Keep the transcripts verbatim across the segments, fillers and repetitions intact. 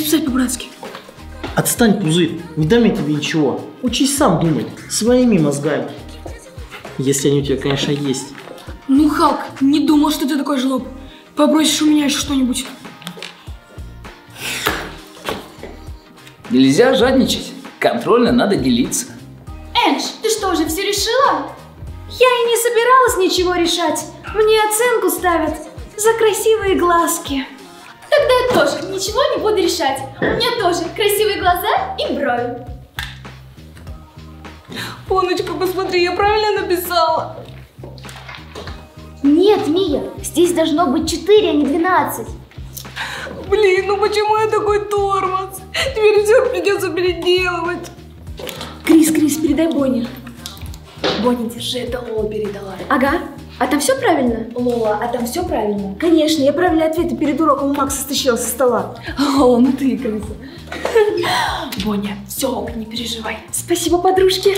писать по-братски. Отстань, пузырь, не дам я тебе ничего. Учись сам думать, своими мозгами. Если они у тебя, конечно, есть. Ну, Халк, не думал, что ты такой жлоб. Попросишь у меня еще что-нибудь. Нельзя жадничать. Контрольно надо делиться. Эндж, ты что, уже все решила? Я и не собиралась ничего решать. Мне оценку ставят за красивые глазки. Тогда я тоже ничего не буду решать. У меня тоже красивые глаза и брови. Поночка, посмотри, я правильно написала? Нет, Мия, здесь должно быть четыре, а не двенадцать. Блин, ну почему я такой тормоз? Теперь все придется переделывать. Крис, Крис, передай Бонни. Бонни, держи, это Лола передала. Ага. А там все правильно? Лола, а там все правильно? Конечно, я правильные ответы перед уроком у Макса стащила со стола. Лола, ну ты и крыса. Боня, все ок, не переживай. Спасибо, подружки.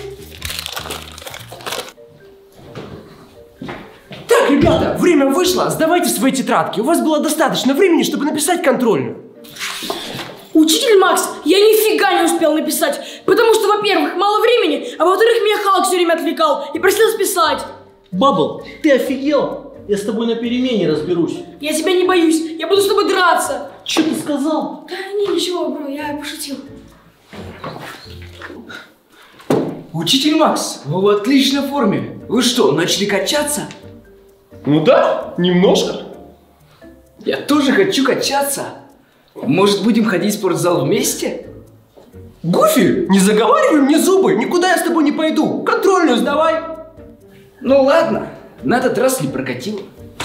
Так, ребята, время вышло, сдавайте свои тетрадки. У вас было достаточно времени, чтобы написать контрольную. Учитель Макс, я нифига не успел написать, потому что, во-первых, мало времени, а во-вторых, меня Халк все время отвлекал и просил списать. Бабл, ты офигел? Я с тобой на перемене разберусь. Я тебя не боюсь, я буду с тобой драться. Что ты сказал? Да не, ничего, бро, я пошутил. Учитель Макс, вы в отличной форме. Вы что, начали качаться? Ну да, немножко. Я тоже хочу качаться. Может, будем ходить в спортзал вместе? Гуфи, не заговаривай мне зубы, никуда я с тобой не пойду. Контрольную сдавай. Ну ладно, на этот раз не прокатило.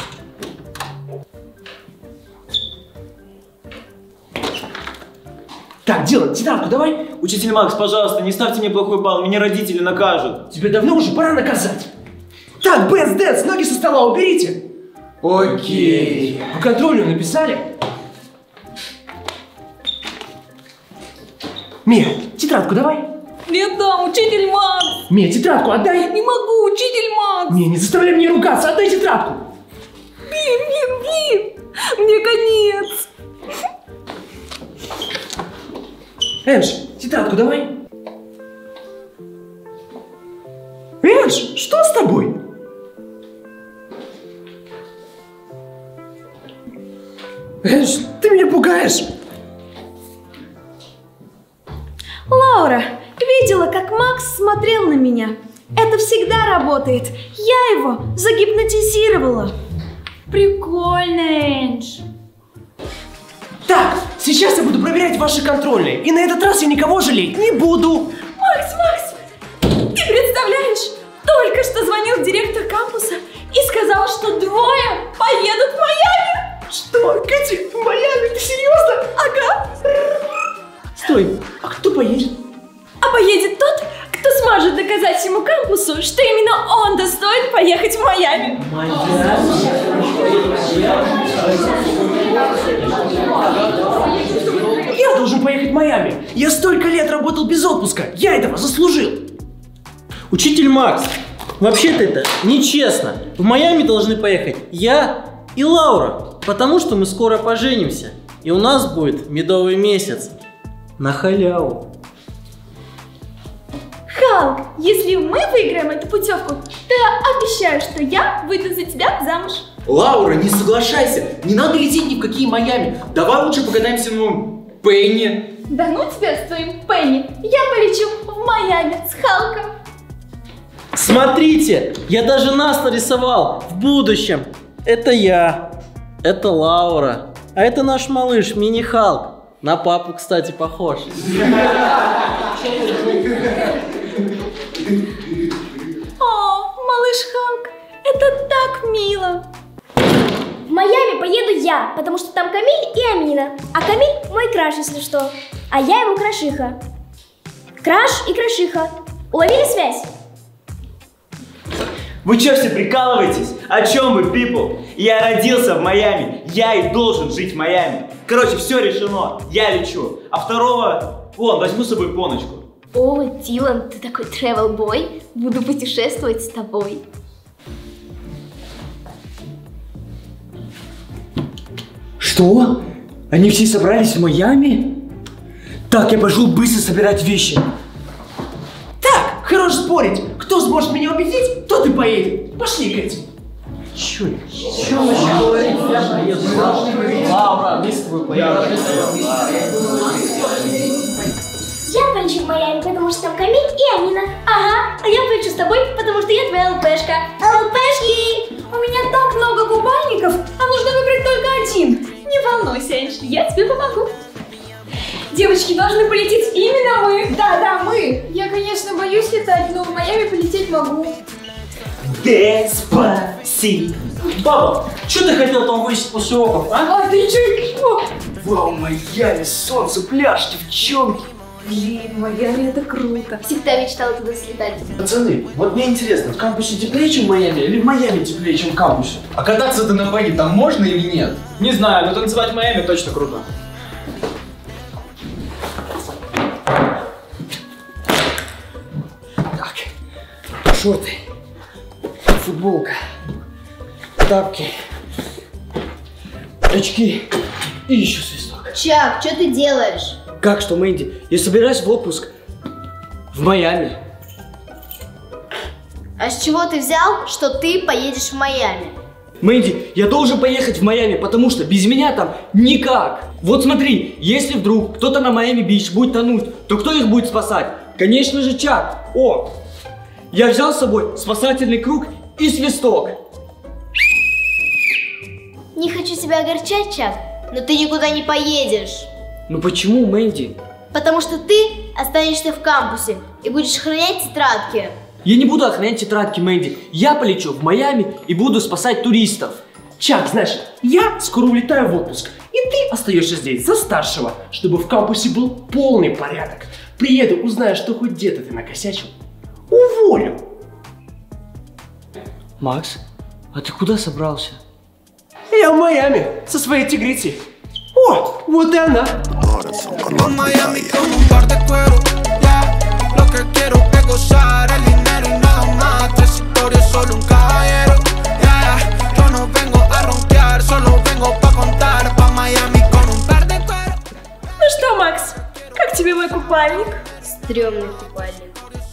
Так, делай, тетрадку давай. Учитель Макс, пожалуйста, не ставьте мне плохой балл, меня родители накажут. Тебе давно уже пора наказать. Так, Бэнс, Дэнс, ноги со стола уберите. Окей. Вы контрольную написали? Мия, тетрадку давай. Не дам, учитель Макс. Мия, тетрадку отдай. Не могу, учитель Макс. Мия, не заставляй меня ругаться, отдай тетрадку. Блин, блин, блин. Мне конец. Эндж, тетрадку давай. Эндж, что с тобой? Эндж, ты меня пугаешь. Лаура, видела, как Макс смотрел на меня. Это всегда работает. Я его загипнотизировала. Прикольно, Эндж. Так, сейчас я буду проверять ваши контрольные. И на этот раз я никого жалеть не буду. Макс, Макс, ты представляешь? Только что звонил директор кампуса и сказал, что двое поедут в Майами. Что, Кэти, в Майами? Ты серьезно? Ага. Стой, а кто поедет? А поедет тот, кто сможет доказать всему кампусу, что именно он достоин поехать в Майами. Я должен поехать в Майами. Я столько лет работал без отпуска. Я этого заслужил. Учитель Макс, вообще-то это нечестно. В Майами должны поехать я и Лаура, потому что мы скоро поженимся. И у нас будет медовый месяц. На халяву. Халк, если мы выиграем эту путевку, то я обещаю, что я выйду за тебя замуж. Лаура, не соглашайся, не надо лететь ни в какие Майами. Давай лучше покатаемся на Пенни. Да ну тебя с твоим Пенни. Я полечу в Майами с Халком. Смотрите, я даже нас нарисовал в будущем. Это я, это Лаура, а это наш малыш Мини-Халк. На папу, кстати, похож. О, малыш Халк, это так мило. В Майами поеду я, потому что там Камиль и Амина. А Камиль мой краш, если что. А я его крашиха. Краш и крашиха. Уловили связь? Вы что, все прикалываетесь? О чем вы, people? Я родился в Майами, я и должен жить в Майами. Короче, все решено, я лечу. А второго, вон, возьму с собой Поночку. О, Дилан, ты такой travel-бой. Буду путешествовать с тобой. Что? Они все собрались в Майами? Так, я пошел быстро собирать вещи. Так, хорош спорить. Кто сможет меня убедить, тот и поедет. Пошли, Кэти. Чё? Чё вы говорите? Лаура, мы с тобой поедем. Я полечу в Майами, потому что там Камиль и Амина. Ага, а я полечу с тобой, потому что я твоя ЛПшка. ЛПшки! У меня так много купальников, а нужно выбрать только один. Не волнуйся, Энж, я тебе помогу. Девочки, должны полететь именно мы. Да, да, мы. Я, конечно, боюсь летать, но в Майами полететь могу. Деспасито. Папа, что ты хотел там высить после уроков, а? А ты чё еще? Вау, Майами, солнце, пляж, девчонки. Блин, Майами это круто. Всегда мечтала туда слетать. Пацаны, вот мне интересно, в кампусе теплее, чем в Майами, или в Майами теплее, чем в кампусе? А кататься-то на байке там можно или нет? Не знаю, но танцевать в Майами точно круто. Так, шорты, футболка, тапки, очки и еще свисток. Чак, что ты делаешь? Как что, Мэнди? Я собираюсь в отпуск в Майами. А с чего ты взял, что ты поедешь в Майами? Мэнди, я должен поехать в Майами, потому что без меня там никак. Вот смотри, если вдруг кто-то на Майами-Бич будет тонуть, то кто их будет спасать? Конечно же, Чак. О, я взял с собой спасательный круг и свисток. Не хочу тебя огорчать, Чак, но ты никуда не поедешь. Ну почему, Мэнди? Потому что ты останешься в кампусе и будешь охранять тетрадки. Я не буду охранять тетрадки, Мэнди. Я полечу в Майами и буду спасать туристов. Чак, знаешь, я скоро улетаю в отпуск, и ты остаешься здесь за старшего, чтобы в кампусе был полный порядок. Приеду, узнаю, что хоть где-то ты накосячил. Уволю. Макс, а ты куда собрался? Я в Майами со своей тигрицей. О, вот и она. En Miami con un par de cuero, yeah. Lo que quiero es gozar el dinero y nada más. Tres historias, solo un caballero, yeah. Yo no vengo a ronquear, solo vengo pa' contar. Pa' Miami con un par de cuero. Ну что, Макс, как тебе мой купальник? Стрёмный купальник.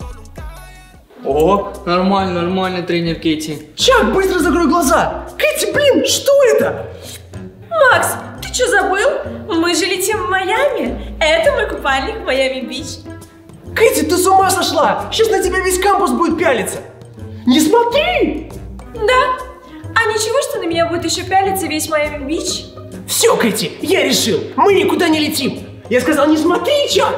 О, нормально, нормально, тренер Кэти. Чак, быстро закрой глаза. Кэти, блин, что это? Макс, ты что, забыл? Мы же летим в Майами. Это мой купальник в Майами-Бич. Кэти, ты с ума сошла? Сейчас на тебя весь кампус будет пялиться. Не смотри! Да? А ничего, что на меня будет еще пялиться весь Майами-Бич? Все, Кэти, я решил. Мы никуда не летим. Я сказал, не смотри, Чак.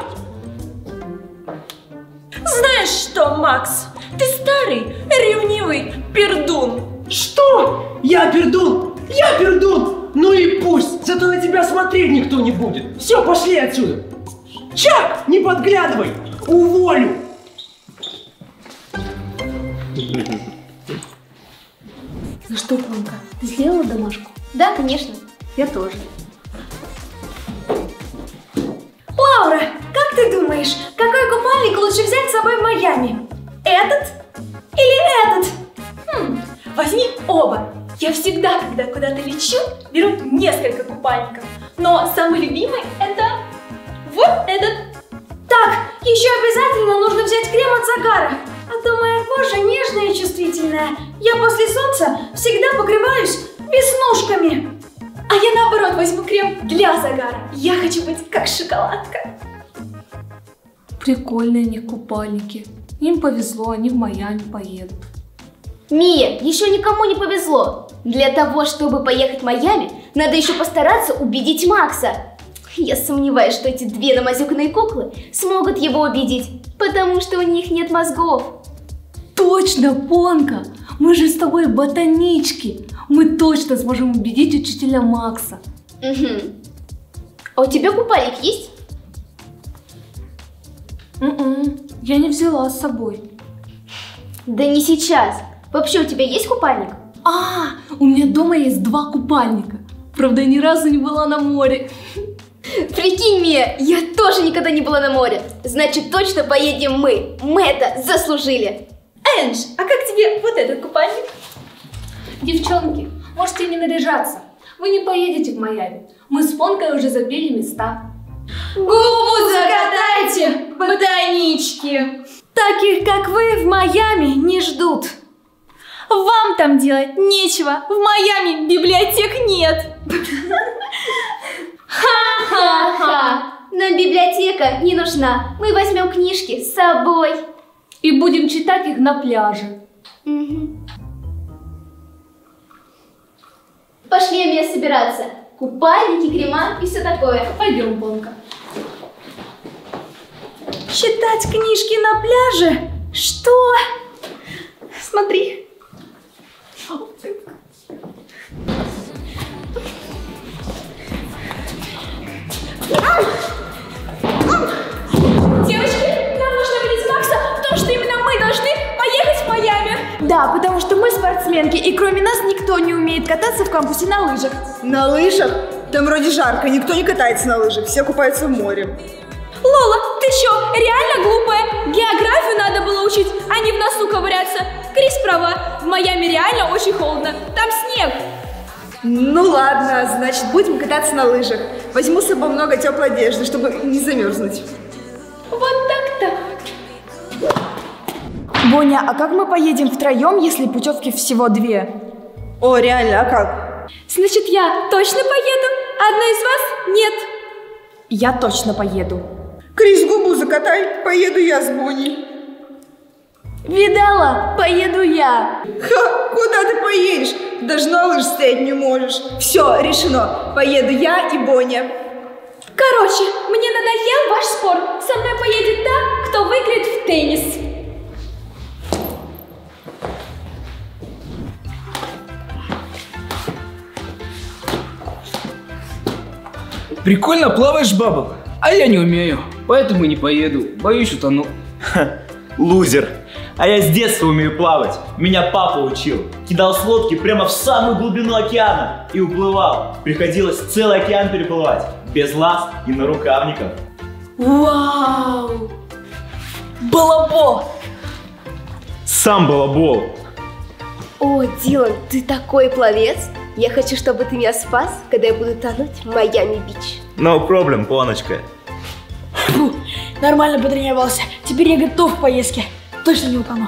Знаешь что, Макс? Ты старый, ревнивый пердун. Что? Я пердун? Я пердун? Ну и пусть, зато на тебя смотреть никто не будет. Все, пошли отсюда. Чак, не подглядывай. Уволю. Ну что, Планка, ты сделала домашку? Да, конечно. Я тоже. Лаура, как ты думаешь, какой купальник лучше взять с собой в Майами? Этот или этот? Хм, возьми оба. Я всегда, когда куда-то лечу, беру несколько купальников. Но самый любимый это вот этот. Так, еще обязательно нужно взять крем от загара. А то моя кожа нежная и чувствительная. Я после солнца всегда покрываюсь веснушками. А я наоборот возьму крем для загара. Я хочу быть как шоколадка. Прикольные у них купальники. Им повезло, они в Майами поедут. Мия, еще никому не повезло. Для того, чтобы поехать в Майами, надо еще постараться убедить Макса. Я сомневаюсь, что эти две намазюканные куклы смогут его убедить, потому что у них нет мозгов. Точно, Понка! Мы же с тобой ботанички. Мы точно сможем убедить учителя Макса. Угу. А у тебя купальник есть? М-м, я не взяла с собой. Да не сейчас. Вообще у тебя есть купальник? А, у меня дома есть два купальника. Правда, я ни разу не была на море. Прикинь, Мия, я тоже никогда не была на море. Значит, точно поедем мы. Мы это заслужили. Эндж, а как тебе вот этот купальник? Девчонки, можете не наряжаться. Вы не поедете в Майами. Мы с Понкой уже забили места. Губу закатайте, ботанички. Таких, как вы, в Майами не ждут. Вам там делать нечего. В Майами библиотек нет. Ха-ха-ха. Нам библиотека не нужна. Мы возьмем книжки с собой. И будем читать их на пляже. Угу. Пошли мне собираться. Купальники, крема и все такое. Пойдем, Бонка. Читать книжки на пляже? Что? Смотри. Девочки, нам нужно видеть Макса, потому что именно мы должны поехать в Майами. Да, потому что мы спортсменки, и кроме нас никто не умеет кататься в кампусе на лыжах. На лыжах? Там вроде жарко, никто не катается на лыжах, все купаются в море. Лола, ты чё, реально глупая? Географию надо было учить, а не в носу ковыряться. Крис права, в Майами реально очень холодно, там снег. Ну ладно, значит будем кататься на лыжах. Возьму с собой много теплой одежды, чтобы не замерзнуть. Вот так-то. Боня, а как мы поедем втроем, если путевки всего две? О, реально, а как? Значит, я точно поеду? Одна из вас нет. Я точно поеду. Крис, губу закатай, поеду я с Боней. Видала? Поеду я. Ха, куда ты поедешь? Даже на лыж стоять не можешь. Все, решено. Поеду я и Боня. Короче, мне надоел ваш спор. Со мной поедет та, кто выиграет в теннис. Прикольно плаваешь, Бабл? А я не умею, поэтому не поеду. Боюсь, утону. Ха, лузер. А я с детства умею плавать. Меня папа учил. Кидал с лодки прямо в самую глубину океана и уплывал. Приходилось целый океан переплывать. Без ласт и нарукавников. Вау! Балабол! Сам балабол. О, Дилан, ты такой пловец. Я хочу, чтобы ты меня спас, когда я буду тонуть в Майами-Бич. No problem, Поночка. Фу, нормально потренировался. Теперь я готов к поездке. Точно не утону.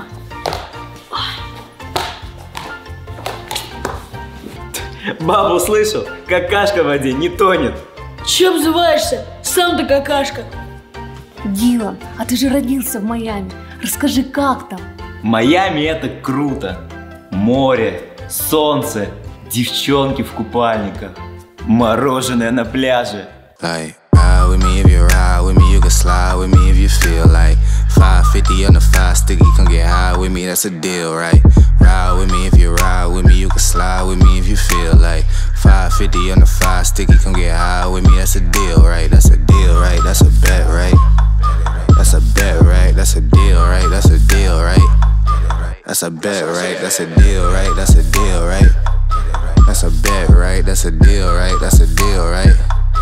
Бабу слышал? Какашка в воде не тонет. Че обзываешься? Сам-то какашка. Дилан, а ты же родился в Майами. Расскажи, как там? Майами это круто. Море, солнце, девчонки в купальниках, мороженое на пляже. Like, ride with me if you ride with me, you can slide with me if you feel like five fifty on the five sticky, come get high with me, that's a deal, right? Ride with me if you ride with me, you can slide with me if you feel like five fifty on the five sticky, come get high with me, that's a deal, right? That's a deal, right? That's a bet, right? That's a bet, right? That's a deal, right? That's a deal, right? That's a bet, right? That's a deal, right? That's a deal, right? That's a bet, right? That's a deal, right? That's a deal, right?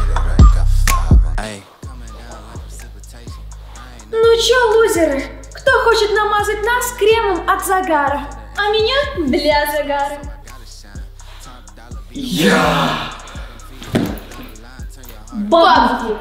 Ну чё, лузеры? Кто хочет намазать нас кремом от загара? А меня для загара. Я! Бабки!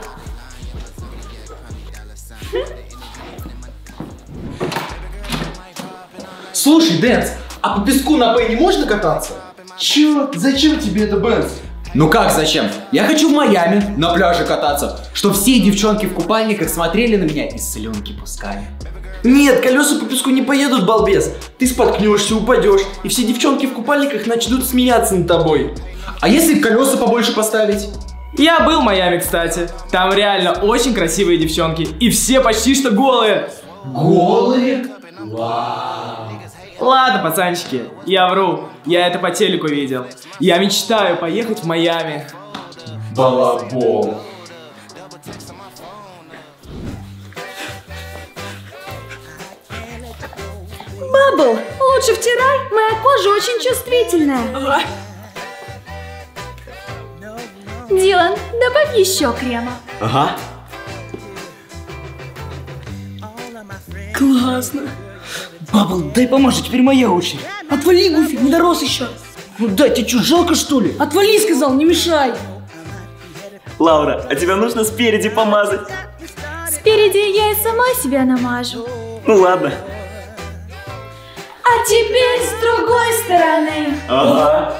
Слушай, Дэнс, а по песку на Бенни можно кататься? Чё? Зачем тебе это, Бенс? Ну как зачем? Я хочу в Майами на пляже кататься, чтоб все девчонки в купальниках смотрели на меня и слюнки пускали. Нет, колеса по песку не поедут, балбес. Ты споткнешься, упадешь, и все девчонки в купальниках начнут смеяться над тобой. А если колеса побольше поставить? Я был в Майами, кстати. Там реально очень красивые девчонки, и все почти что голые. Голые? Вау. Ладно, пацанчики, я вру. Я это по телеку видел. Я мечтаю поехать в Майами. Балабол. Бабл, лучше втирай, моя кожа очень чувствительная. Дилан, добавь еще крема. Ага. Классно. Бабл, дай поможешь, теперь моя очередь. Отвали, Гуфи, не дорос еще. Ну дай, тебе что, жалко что ли? Отвали, сказал, не мешай. Лаура, а тебя нужно спереди помазать. Спереди я и сама себя намажу. Ну ладно. А теперь с другой стороны. Ага.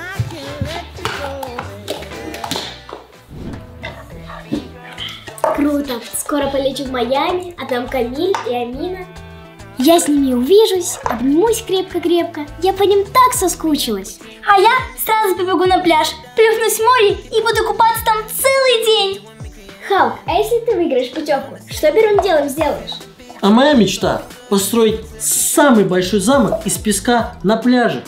Круто. Скоро полечу в Майами, а там Камиль и Амина. Я с ними увижусь, обнимусь крепко-крепко. Я по ним так соскучилась. А я сразу побегу на пляж, плюхнусь в море и буду купаться там целый день. Халк, а если ты выиграешь путевку, что первым делом сделаешь? А моя мечта – построить самый большой замок из песка на пляже.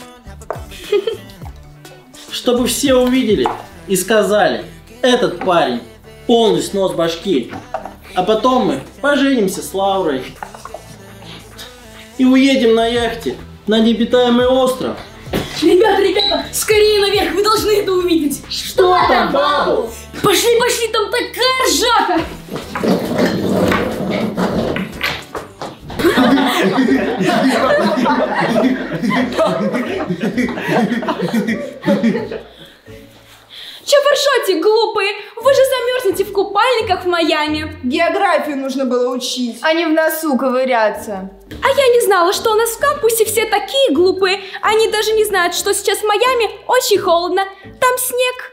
Чтобы все увидели и сказали: этот парень полный снос башки. А потом мы поженимся с Лаурой и уедем на яхте на необитаемый остров. Ребята, ребята, скорее наверх, вы должны это увидеть. Что там, бабу? Пошли, пошли, там такая ржака. Че вы ржете, глупые? Вы же замерзнете в купальниках в Майами. Географию нужно было учить, а не в носу ковыряться. А я не знала, что у нас в кампусе все такие глупые. Они даже не знают, что сейчас в Майами очень холодно. Там снег.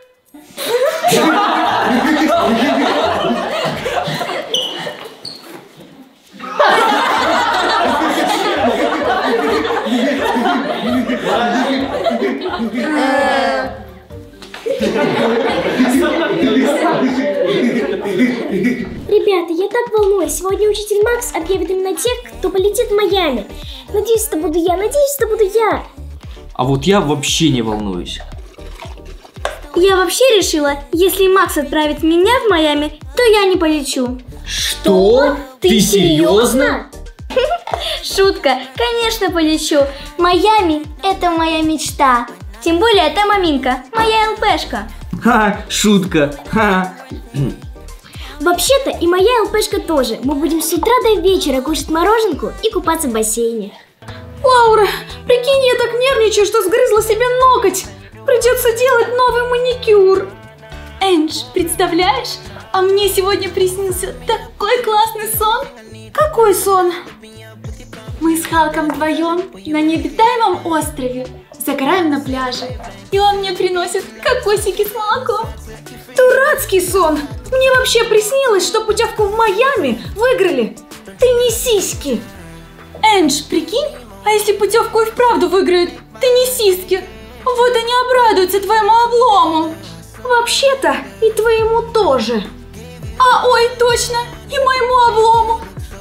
Ребята, я так волнуюсь. Сегодня учитель Макс объявит именно тех, кто полетит в Майами. Надеюсь, это буду я, надеюсь, это буду я. А вот я вообще не волнуюсь. Я вообще решила, если Макс отправит меня в Майами, то я не полечу. Что? Ты, Ты серьезно? Шутка, конечно полечу. Майами – это моя мечта. Тем более там Аминка, моя ЛПшка. Ха, шутка. Ха. Вообще-то и моя ЛПшка тоже. Мы будем с утра до вечера кушать мороженку и купаться в бассейне. Лаура, прикинь, я так нервничаю, что сгрызла себе ноготь. Придется делать новый маникюр. Эндж, представляешь? А мне сегодня приснился такой классный сон. Какой сон? Мы с Халком вдвоем на необитаемом острове. Загораем на пляже. И он мне приносит кокосики с молоком. Дурацкий сон. Мне вообще приснилось, что путевку в Майами выиграли. Ты не сиськи. Эндж, прикинь, а если путевку и вправду выиграют, ты не сиськи. Вот они обрадуются твоему облому. Вообще-то и твоему тоже. А, ой, точно, и моему облому.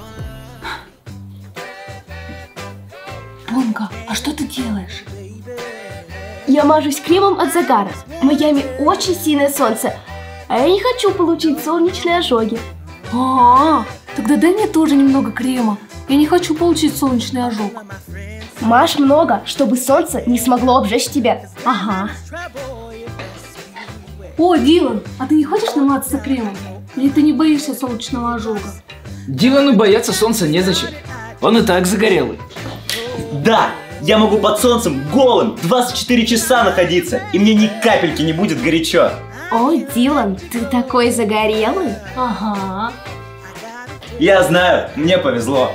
Бонка, а что ты делаешь? Я мажусь кремом от загара. В Майами очень сильное солнце, а я не хочу получить солнечные ожоги. А, -а, -а тогда дай мне тоже немного крема. Я не хочу получить солнечный ожог. Мажь много, чтобы солнце не смогло обжечь тебя. Ага. О, Дилан, а ты не хочешь намазаться кремом? Или ты не боишься солнечного ожога? Дилану бояться солнца незачем. Он и так загорелый. Да, я могу под солнцем голым двадцать четыре часа находиться, и мне ни капельки не будет горячо. Ой, Дилан, ты такой загорелый. Ага. Я знаю, мне повезло.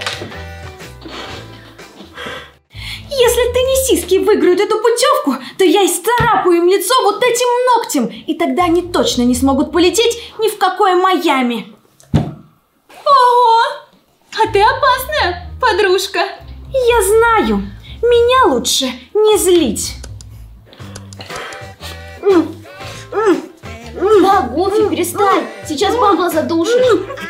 Если ты не сиськи выиграют эту путевку, то я исцарапаю им лицо вот этим ногтем, и тогда они точно не смогут полететь ни в какое Майами. Ого! А ты опасная, подружка. Я знаю, меня лучше не злить. Да, Гуфи, перестань. Сейчас бабла задушишь.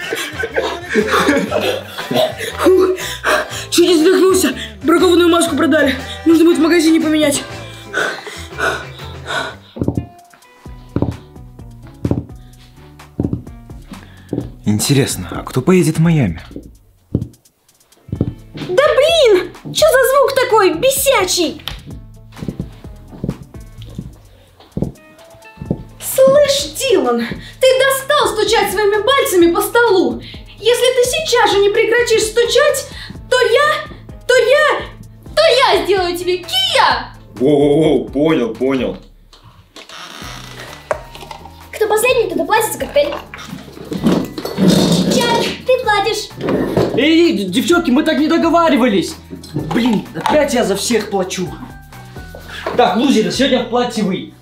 Чуть не задохнулся. Бракованную маску продали. Нужно будет в магазине поменять. Интересно, а кто поедет в Майами? Да блин! Что за звук такой бесячий? Слышь, Дилан, ты достал стучать своими пальцами по столу. Если ты сейчас же не прекратишь стучать, то я, то я, то я сделаю тебе кия! Воу-воу-воу, понял, понял. Кто последний, тот и платит. Давайте за коктейль. Чак, ты платишь. Эй, девчонки, мы так не договаривались. Блин, опять я за всех плачу. Так, лузеры, сегодня в платье вы.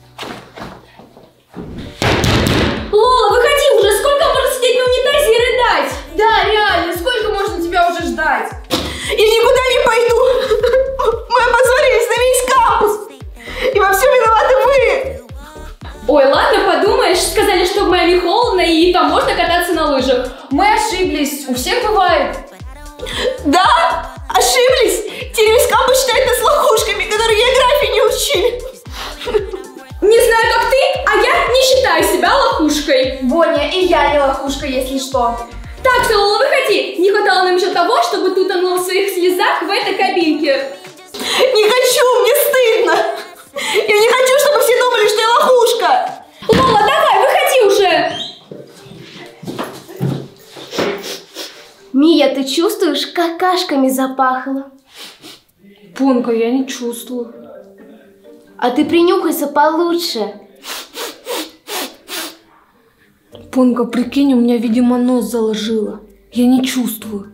Лола, выходи уже! Сколько можно сидеть на унитазе и рыдать? Да, реально, сколько можно тебя уже ждать? Я никуда не пойду. Мы опозорились на весь кампус. И во всем виноваты вы. Ой, ладно, подумаешь, сказали, что в Майами холодно и там можно кататься на лыжах. Мы ошиблись, у всех бывает. Да, ошиблись. Теперь весь кампус считает нас лохушками, которые географии не учили. Не знаю, как ты, а я не считаю себя лохушкой. Боня, и я не лохушка, если что. Так что, Лола, выходи. Не хватало нам еще того, чтобы ты утонула в своих слезах в этой кабинке. Не хочу, мне стыдно. Я не хочу, чтобы все думали, что я лохушка. Лола, давай, выходи уже. Мия, ты чувствуешь, какашками запахло? Понка, я не чувствую. А ты принюхайся получше. Понка, прикинь, у меня, видимо, нос заложило. Я не чувствую.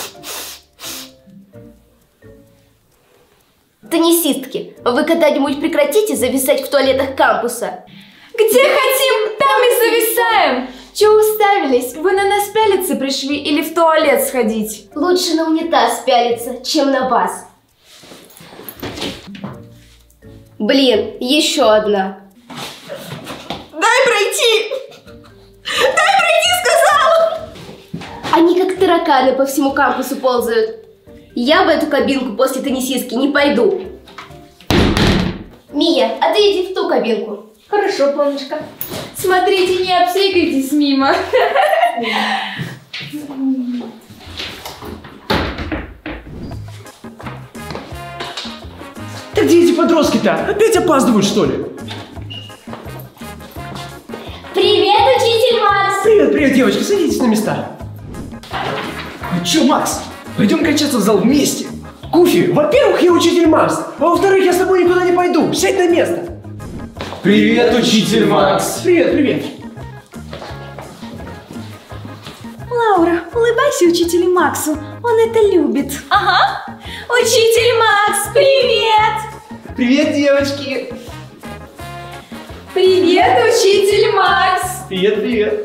Теннисистки, вы когда-нибудь прекратите зависать в туалетах кампуса? Где хотим, там и зависаем. Чего уставились? Вы на нас пялиться пришли или в туалет сходить? Лучше на унитаз пялиться, чем на вас. Блин, еще одна. Дай пройти! Дай пройти, сказала! Они как тараканы по всему кампусу ползают. Я в эту кабинку после теннисистки не пойду. Мия, а ты иди в ту кабинку. Хорошо, Поночка. Смотрите, не обсекайтесь мимо. Да где эти подростки-то? Опять опаздывают, что ли? Привет, учитель Макс! Привет, привет, девочки, садитесь на места. Ну чё, Макс, пойдем качаться в зал вместе. Куфи, во-первых, я учитель Макс, а во-вторых, я с тобой никуда не пойду. Сядь на место. Привет, учитель Макс. Привет, привет. Лаура, улыбайся учителю Максу, он это любит. Ага. Учитель Макс, привет! Привет, девочки. Привет, учитель Макс! Привет, привет.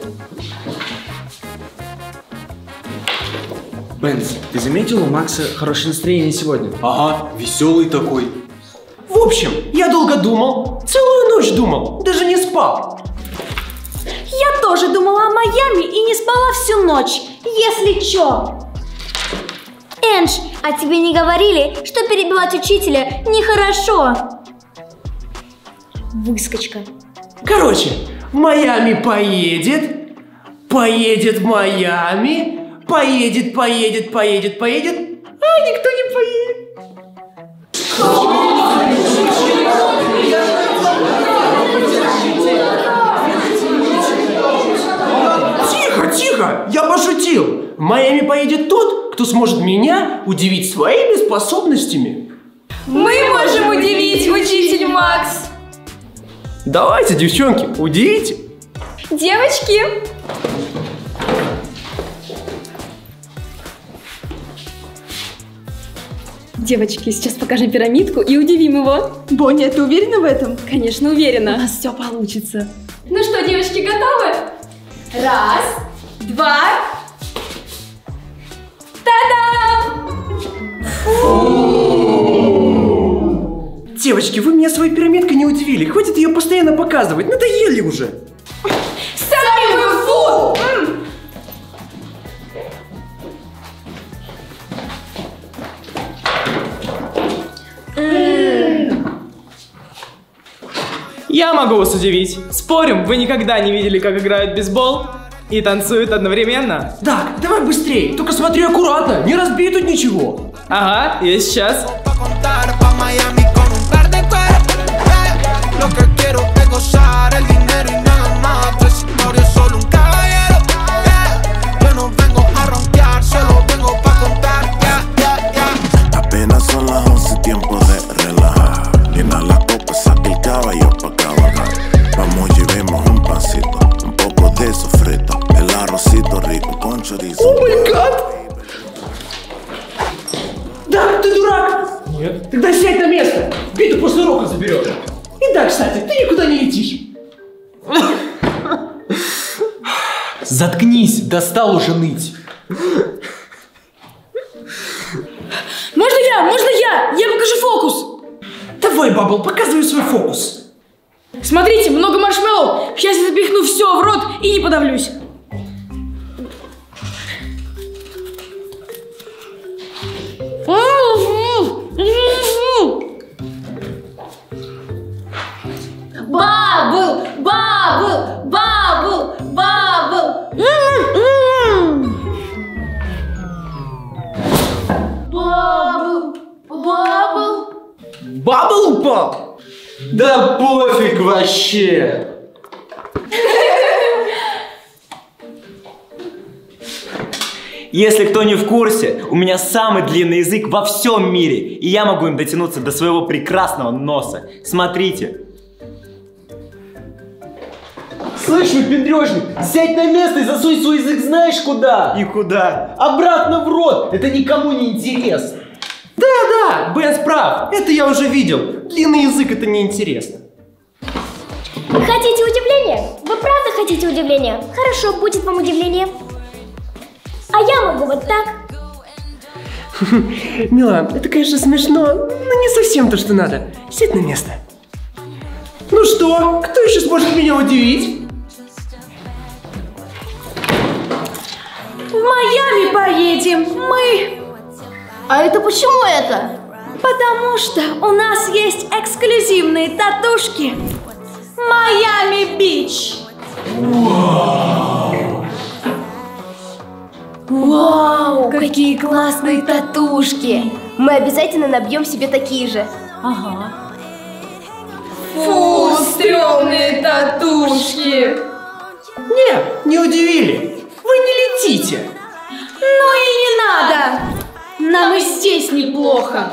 Бенз, ты заметил, у Макса хорошее настроение сегодня? Ага, веселый такой. В общем, я долго думал, целую ночь думал, даже не спал. Я тоже думала о Майами и не спала всю ночь, если чё. Эндж, а тебе не говорили, что перебивать учителя нехорошо? Выскочка. Короче, в Майами поедет, поедет в Майами, поедет, поедет, поедет, поедет, а никто не поедет. Тихо, тихо, я пошутил. В Майами поедет тот, кто сможет меня удивить своими способностями. Мы можем удивить, учитель Макс. Давайте, девчонки, удивите. Девочки. Девочки, сейчас покажем пирамидку и удивим его. Боня, ты уверена в этом? Конечно, уверена. У нас все получится. Ну что, девочки, готовы? Раз, два. Та-дам! Девочки, вы меня своей пирамидкой не удивили. Хватит ее постоянно показывать. Надоели уже. Сами вы фу! Я могу вас удивить. Спорим, вы никогда не видели, как играют в бейсбол и танцуют одновременно? Так, давай быстрее. Только смотри аккуратно, не разбей тут ничего. Ага, я сейчас. Lo que quiero es gozar el dinero y nada más. Tres historias, solo un caballero. Yeah. Yo no vengo a ronquear, solo vengo pa' contar. Yeah, yeah, yeah. Apenas son las once, tiempo de relajar. Llena la copa, saca el caballo pa' cabalgar. Vamos, llevemos un pasito, un poco de Тогда сядь на место. Виту после урока заберет. И да, кстати, ты никуда не летишь. Заткнись, достал уже ныть. Можно я? Можно я? Я покажу фокус. Давай, Бабл, показывай свой фокус. Смотрите, много маршмеллоу. Сейчас я запихну все в рот и не подавлюсь. Бабл, бабл, бабл, бабл. Бабл, бабл. Бабл упал? Да пофиг вообще. Если кто не в курсе, у меня самый длинный язык во всем мире, и я могу им дотянуться до своего прекрасного носа. Смотрите. Слышь, выпендрежник, сядь на место и засунь свой язык знаешь куда? И куда? Обратно в рот, это никому не интересно. Да-да, Бен прав, это я уже видел. Длинный язык это неинтересно. Хотите удивления? Вы правда хотите удивления? Хорошо, будет вам удивление. А я могу вот так. Милан, это, конечно, смешно, но не совсем то, что надо. Сядь на место. Ну что, кто еще сможет меня удивить? В Майами поедем мы. А это почему это? Потому что у нас есть эксклюзивные татушки. Майами-Бич. Вау, какие классные татушки! Мы обязательно набьем себе такие же. Ага. Фу, стрёмные татушки. Не, не удивили. Вы не летите. Ну и не надо. Нам и здесь неплохо.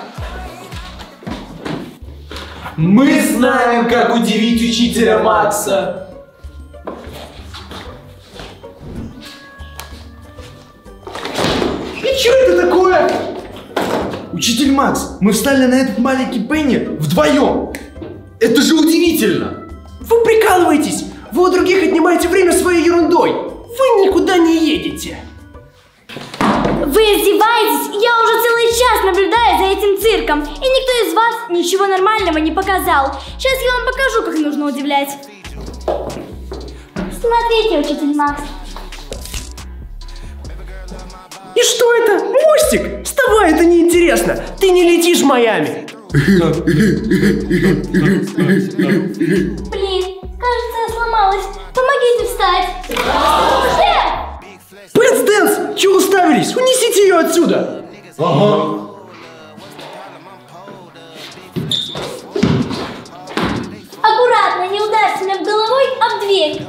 Мы знаем, как удивить учителя Макса. И что это такое? Учитель Макс, мы встали на этот маленький Пенни вдвоем. Это же удивительно. Вы прикалываетесь. Вы у других отнимаете время своей ерундой. Вы никуда не едете. Вы издеваетесь? Я уже целый час наблюдаю за этим цирком, и никто из вас ничего нормального не показал. Сейчас я вам покажу, как нужно удивлять. Смотрите, учитель Макс. И что это? Мостик? Вставай, это неинтересно. Ты не летишь в Майами. Блин, кажется, я сломалась. Помогите встать. Пэтс Дэнс, чего уставились? Унесите ее отсюда. Ага. Аккуратно, не ударься меня головой об дверь.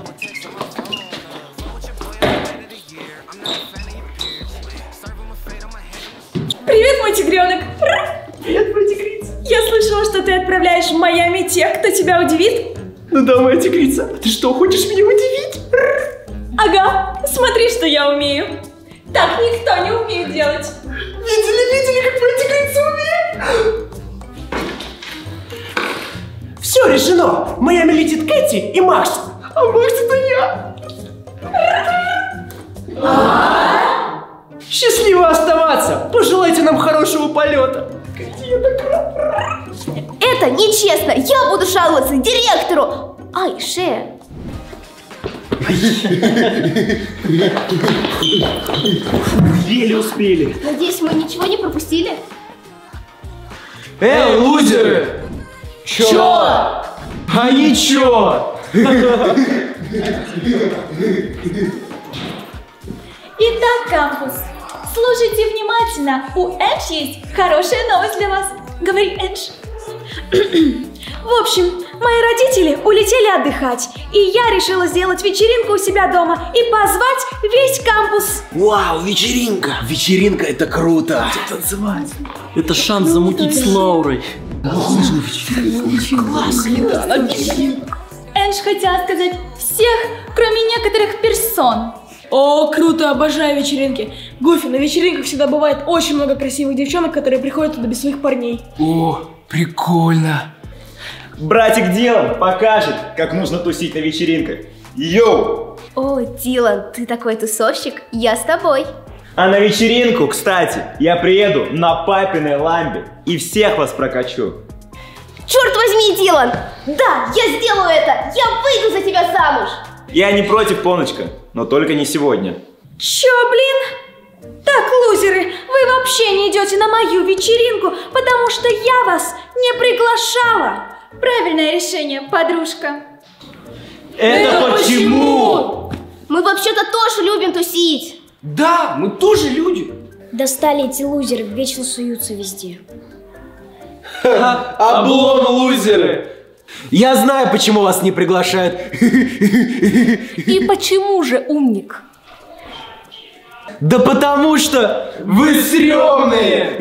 Привет, мой тигренок. Привет, мой тигрица. Я слышала, что ты отправляешь в Майами тех, кто тебя удивит. Ну да, моя тигрица. А ты что, хочешь меня удивить? Ага, смотри, что я умею. Так никто не умеет делать. Видели, видели, как моя тигрица умеет? Все решено. В Майами летит Кэти и Макс. А Макс это я. Счастливо оставаться. Пожелайте нам хорошего полета. Какие я так рад. Это нечестно. Я буду жаловаться директору. Ай, шея. Еле успели. Надеюсь, мы ничего не пропустили? Эй, лузеры! Чё? Чё? А ничего. Итак, кампус, слушайте внимательно. У Эндж есть хорошая новость для вас. Говори, Эндж. В общем, мои родители улетели отдыхать, и я решила сделать вечеринку у себя дома и позвать весь кампус. Вау, вечеринка. Вечеринка, это круто. Танцевать. Это шанс замутить с Лаурой. Эндж хотела сказать всех, кроме некоторых персон. О, круто, обожаю вечеринки. Гуфи, на вечеринках всегда бывает очень много красивых девчонок, которые приходят туда без своих парней. О, прикольно. Братик Дилан покажет, как нужно тусить на вечеринках. Йоу! О, Дилан, ты такой тусовщик, я с тобой. А на вечеринку, кстати, я приеду на папиной ламбе и всех вас прокачу. Черт возьми, Дилан! Да, я сделаю это! Я выйду за тебя замуж! Я не против, Поночка, но только не сегодня. Чё, блин? Так, лузеры, вы вообще не идете на мою вечеринку, потому что я вас не приглашала. Правильное решение, подружка. Это, Это почему? Мы вообще-то тоже любим тусить. Да, мы тоже люди. Достали эти лузеры, вечно суются везде. Облом, лузеры! Я знаю, почему вас не приглашают. И почему же, умник? Да потому что вы стрёмные!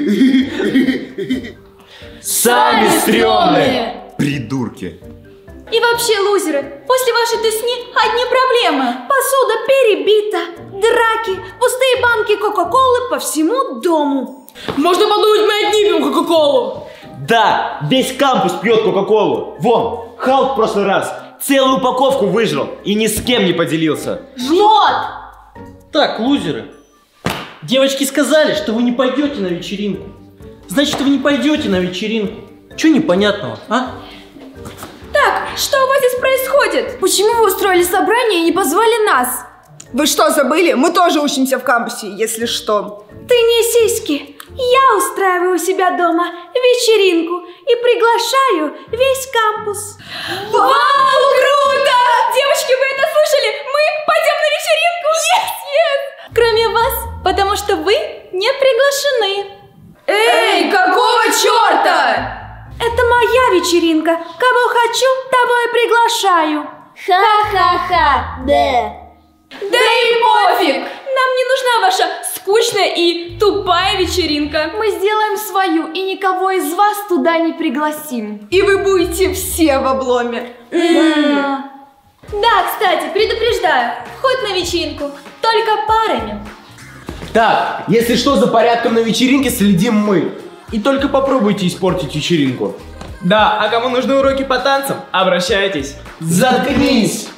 Сами стрёмные! Придурки! И вообще, лузеры, после вашей тусни одни проблемы. Посуда перебита, драки, пустые банки Кока-Колы по всему дому. Можно подумать, мы одни пьем Кока-Колу. Да, весь кампус пьет Кока-Колу. Вон, Халк в прошлый раз целую упаковку выжрал и ни с кем не поделился. Жмот! Так, лузеры, девочки сказали, что вы не пойдете на вечеринку. Значит, вы не пойдете на вечеринку. Чего непонятного, а? Так, что у вас здесь происходит? Почему вы устроили собрание и не позвали нас? Вы что, забыли? Мы тоже учимся в кампусе, если что. Ты не сиськи. Я устраиваю у себя дома вечеринку и приглашаю весь кампус. Вау, круто! Девочки, вы это слышали? Мы пойдем на вечеринку! Yes, yes! Кроме вас, потому что вы не приглашены. Эй, какого черта? Это моя вечеринка. Кого хочу, того и приглашаю. Ха-ха-ха, да. Да и пофиг! Нам не нужна ваша скучная и тупая вечеринка. Мы сделаем свою и никого из вас туда не пригласим. И вы будете все в обломе. Да. Да, кстати, предупреждаю, вход на вечеринку только парами. Так, если что, за порядком на вечеринке следим мы. И только попробуйте испортить вечеринку. Да, а кому нужны уроки по танцам, обращайтесь. Заткнись!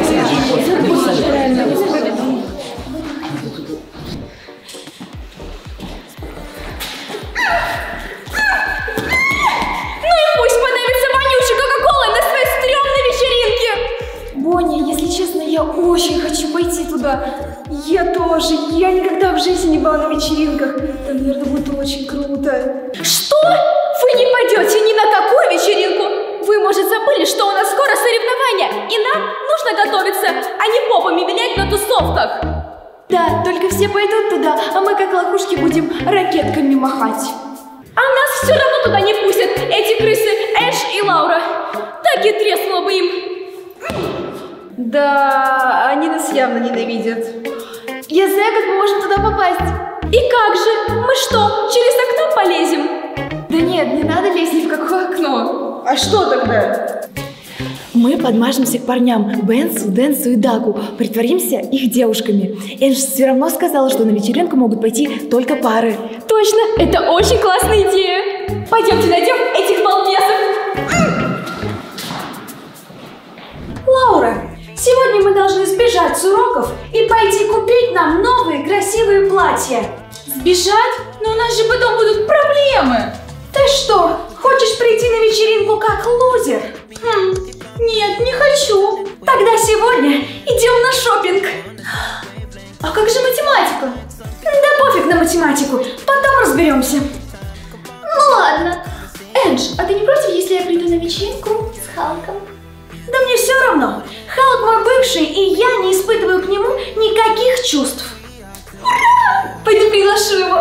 Ну и пусть подавится вонючей Кока-Колой на своей стрёмной вечеринке. Боня, если честно, я очень хочу пойти туда. Я тоже. Я никогда в жизни не была на вечеринках. Это, наверное, будет очень круто. Что? Вы не пойдете ни на какую вечеринку? Вы, может, забыли, что у нас скоро соревнования, и нам нужно готовиться, а не попами вилять на тусовках. Да, только все пойдут туда, а мы как лохушки будем ракетками махать. А нас все равно туда не пустят эти крысы Эш и Лаура. Так и треснуло бы им. Да, они нас явно ненавидят. Я знаю, как мы можем туда попасть. И как же? Мы что, через окно полезем? Да нет, не надо лезть ни в какое окно. А что тогда? Мы подмажемся к парням Бенсу, Дэнсу и Дагу, притворимся их девушками. Энж все равно сказала, что на вечеринку могут пойти только пары. Точно, это очень классная идея. Пойдемте найдем этих балбесов. Лаура, сегодня мы должны сбежать с уроков и пойти купить нам новые красивые платья. Сбежать? Но у нас же потом будут проблемы. Ты что, хочешь прийти на вечеринку как лузер? Хм, нет, не хочу. Тогда сегодня идем на шопинг. А как же математика? Да пофиг на математику, потом разберемся. Ну ладно. Эндж, а ты не против, если я приду на вечеринку с Халком? Да мне все равно. Халк мой бывший, и я не испытываю к нему никаких чувств. Ура! Пойду приглашу его.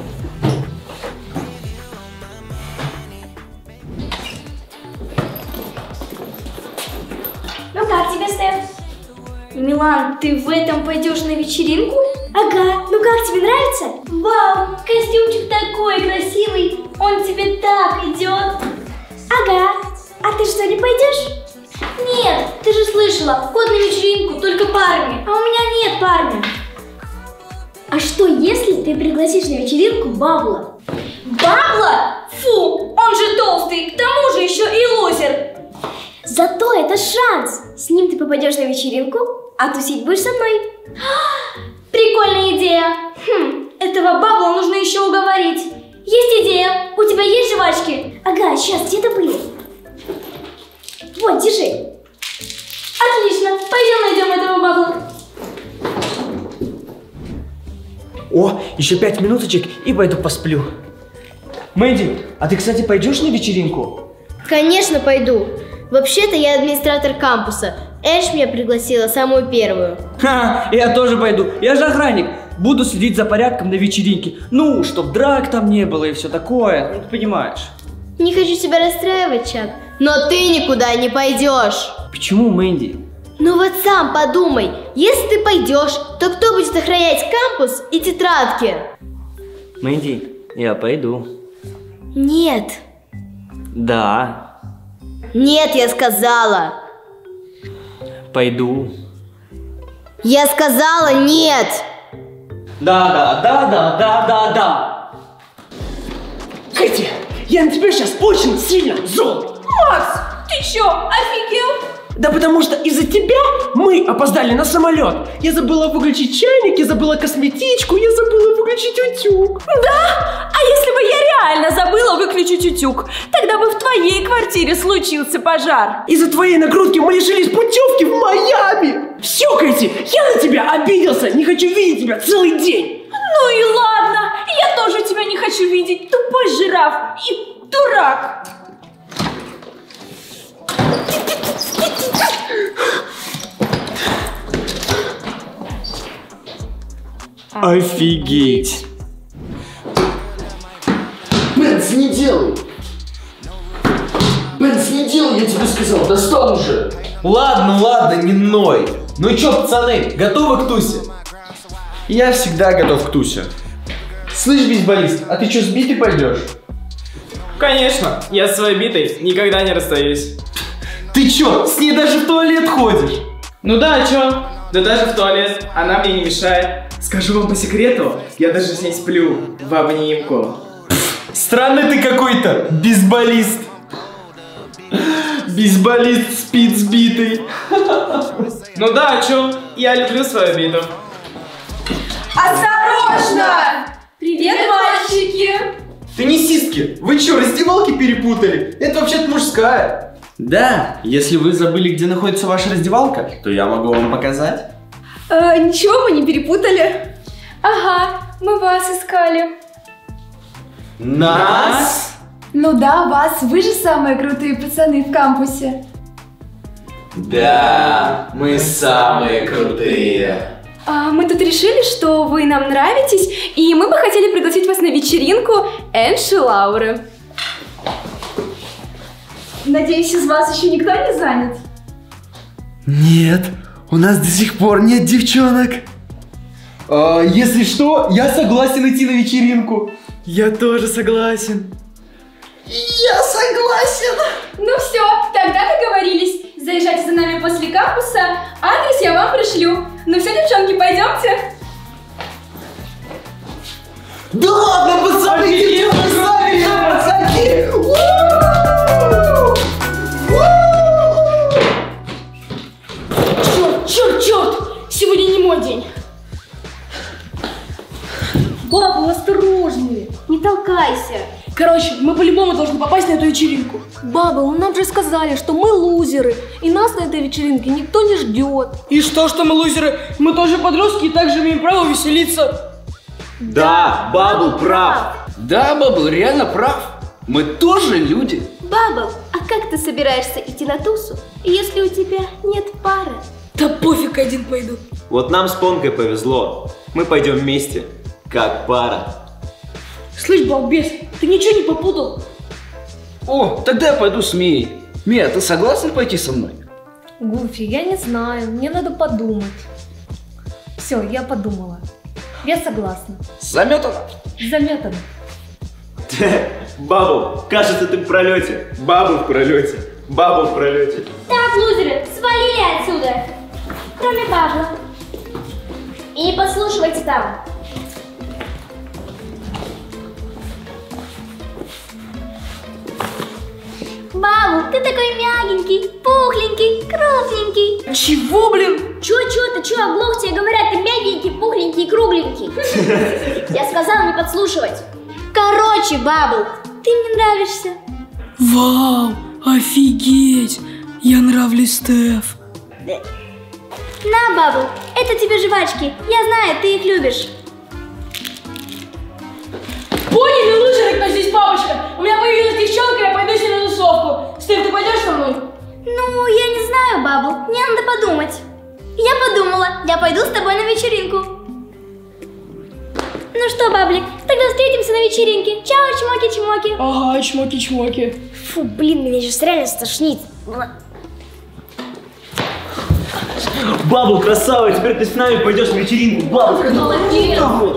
Ну как тебе, Стеф? Милан, ты в этом пойдешь на вечеринку? Ага, ну как, тебе нравится? Вау, костюмчик такой красивый, он тебе так идет. Ага, а ты что, не пойдешь? Нет, ты же слышал, слышала, ход на вечеринку только парами, а у меня нет парня. А что, если ты пригласишь на вечеринку Бабла? Бабла? Фу, он же толстый, к тому же еще и лузер. Зато это шанс. С ним ты попадешь на вечеринку, а тусить будешь со мной. Прикольная идея. Хм, этого Бабла нужно еще уговорить. Есть идея. У тебя есть жвачки? Ага, сейчас, где-то были. Вот, держи. Отлично, пойдем найдем этого Бабла. О, еще пять минуточек и пойду посплю. Мэнди, а ты, кстати, пойдешь на вечеринку? Конечно, пойду. Вообще-то я администратор кампуса. Эш меня пригласила самую первую. Ха, я тоже пойду. Я же охранник. Буду следить за порядком на вечеринке. Ну, чтоб драк там не было и все такое. Ну, ты понимаешь. Не хочу тебя расстраивать, Чак, но ты никуда не пойдешь. Почему, Мэнди? Ну вот сам подумай, если ты пойдешь, то кто будет охранять кампус и тетрадки? Мэнди, я пойду. Нет. Да. Нет, я сказала. Пойду. Я сказала нет. Да, да, да, да, да, да, да. Кэти, я на тебя сейчас очень сильно зол. Макс, ты че, офигел? Да потому что из-за тебя мы опоздали на самолет. Я забыла выключить чайник, я забыла косметичку, я забыла выключить утюг. Да? А если бы я реально забыла выключить утюг, тогда бы в твоей квартире случился пожар. Из-за твоей накрутки мы лишились путевки в Майами. Все, Кэти, я на тебя обиделся, не хочу видеть тебя целый день. Ну и ладно, я тоже тебя не хочу видеть, тупой жираф и дурак. Офигеть. Бенс, не делай. Бенс, не делай, я тебе сказал, достал уже. Ладно, ладно, не ной. Ну чё, пацаны, готовы к тусе? Я всегда готов к тусе. Слышь, бейсболист, а ты чё, с битой пойдешь? Конечно, я с своей битой никогда не расстаюсь. Ты чё, с ней даже в туалет ходишь? Ну да, а чё? Да даже в туалет, она мне не мешает. Скажу вам по секрету, я даже с ней сплю в обнимку. Странный ты какой-то, бейсболист. Бейсболист спит с битой. Ну да, а чё? Я люблю свою биту. Осторожно! Привет, мальчики! Теннисистки, вы чё, раздевалки перепутали? Это вообще-то мужская. Да, если вы забыли, где находится ваша раздевалка, то я могу вам показать. Э, ничего мы не перепутали. Ага, мы вас искали. Нас? Ну да, вас, вы же самые крутые пацаны в кампусе. Да, мы самые крутые. А, мы тут решили, что вы нам нравитесь, и мы бы хотели пригласить вас на вечеринку Энши и Лауры. Надеюсь, из вас еще никто не занят? Нет, у нас до сих пор нет девчонок. А, если что, я согласен идти на вечеринку. Я тоже согласен. Я согласен. Ну все, тогда договорились. Заезжайте за нами после кампуса, адрес я вам пришлю. Ну все, девчонки, пойдемте. Да ладно, пацаны, идите сами, пацаны! Черт, черт, черт! Сегодня не мой день. Бабу, осторожнее, не толкайся. Короче, мы по-любому должны попасть на эту вечеринку. Бабл, нам же сказали, что мы лузеры, и нас на этой вечеринке никто не ждет. И что, что мы лузеры? Мы тоже подростки и также имеем право веселиться. Да, Бабл прав. Да, Бабл реально прав. Мы тоже люди. Бабл, а как ты собираешься идти на тусу, если у тебя нет пары? Да пофиг, один пойду. Вот нам с Понкой повезло. Мы пойдем вместе, как пара. Слышь, балбес, ты ничего не попутал? О, тогда я пойду с Мией. Мия, ты согласна пойти со мной? Гуфи, я не знаю, мне надо подумать. Все, я подумала. Я согласна. Заметано? Заметано. Бабл, кажется, ты в пролете. Бабл в пролете. Бабл в пролете. Да, Так, лузеры, свалили отсюда. Кроме Павла. И не подслушивайте там. Бабу, ты такой мягенький, пухленький, крупненький. Чего, блин? Чё-чё, ты чё, оглох, тебе говорят, ты мягенький, пухленький, кругленький. Я сказала не подслушивать. Короче, Бабл, ты мне нравишься. Вау, офигеть! Я нравлюсь, Стеф. На, Бабл, это тебе жвачки. Я знаю, ты их любишь. Поняли, лузеры, кто здесь бабушка? У меня появилась девчонка, я пойду с ней на тусовку. Стеф, ты пойдешь со мной? Ну, я не знаю, Бабл, мне надо подумать. Я подумала, я пойду с тобой на вечеринку. Ну что, Баблик, тогда встретимся на вечеринке. Чао, чмоки-чмоки. Ага, чмоки-чмоки. Фу, блин, меня сейчас реально стошнит. Бабл, красава, теперь ты с нами пойдешь на вечеринку. Бабл, молодец.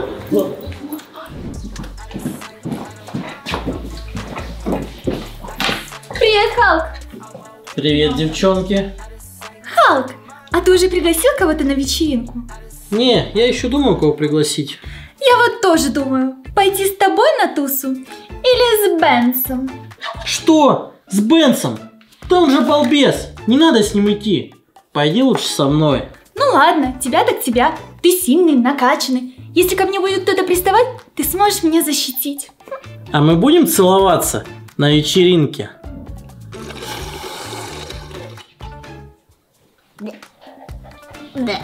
Привет, Халк. Привет, девчонки. Халк, а ты уже пригласил кого-то на вечеринку? Не, я еще думаю, кого пригласить. Я вот тоже думаю, пойти с тобой на тусу или с Бенсом? Что? С Бенсом? Да он же балбес, не надо с ним идти. Пойди лучше со мной. Ну ладно, тебя так тебя. Ты сильный, накачанный. Если ко мне будет кто-то приставать, ты сможешь меня защитить. А мы будем целоваться на вечеринке? Да.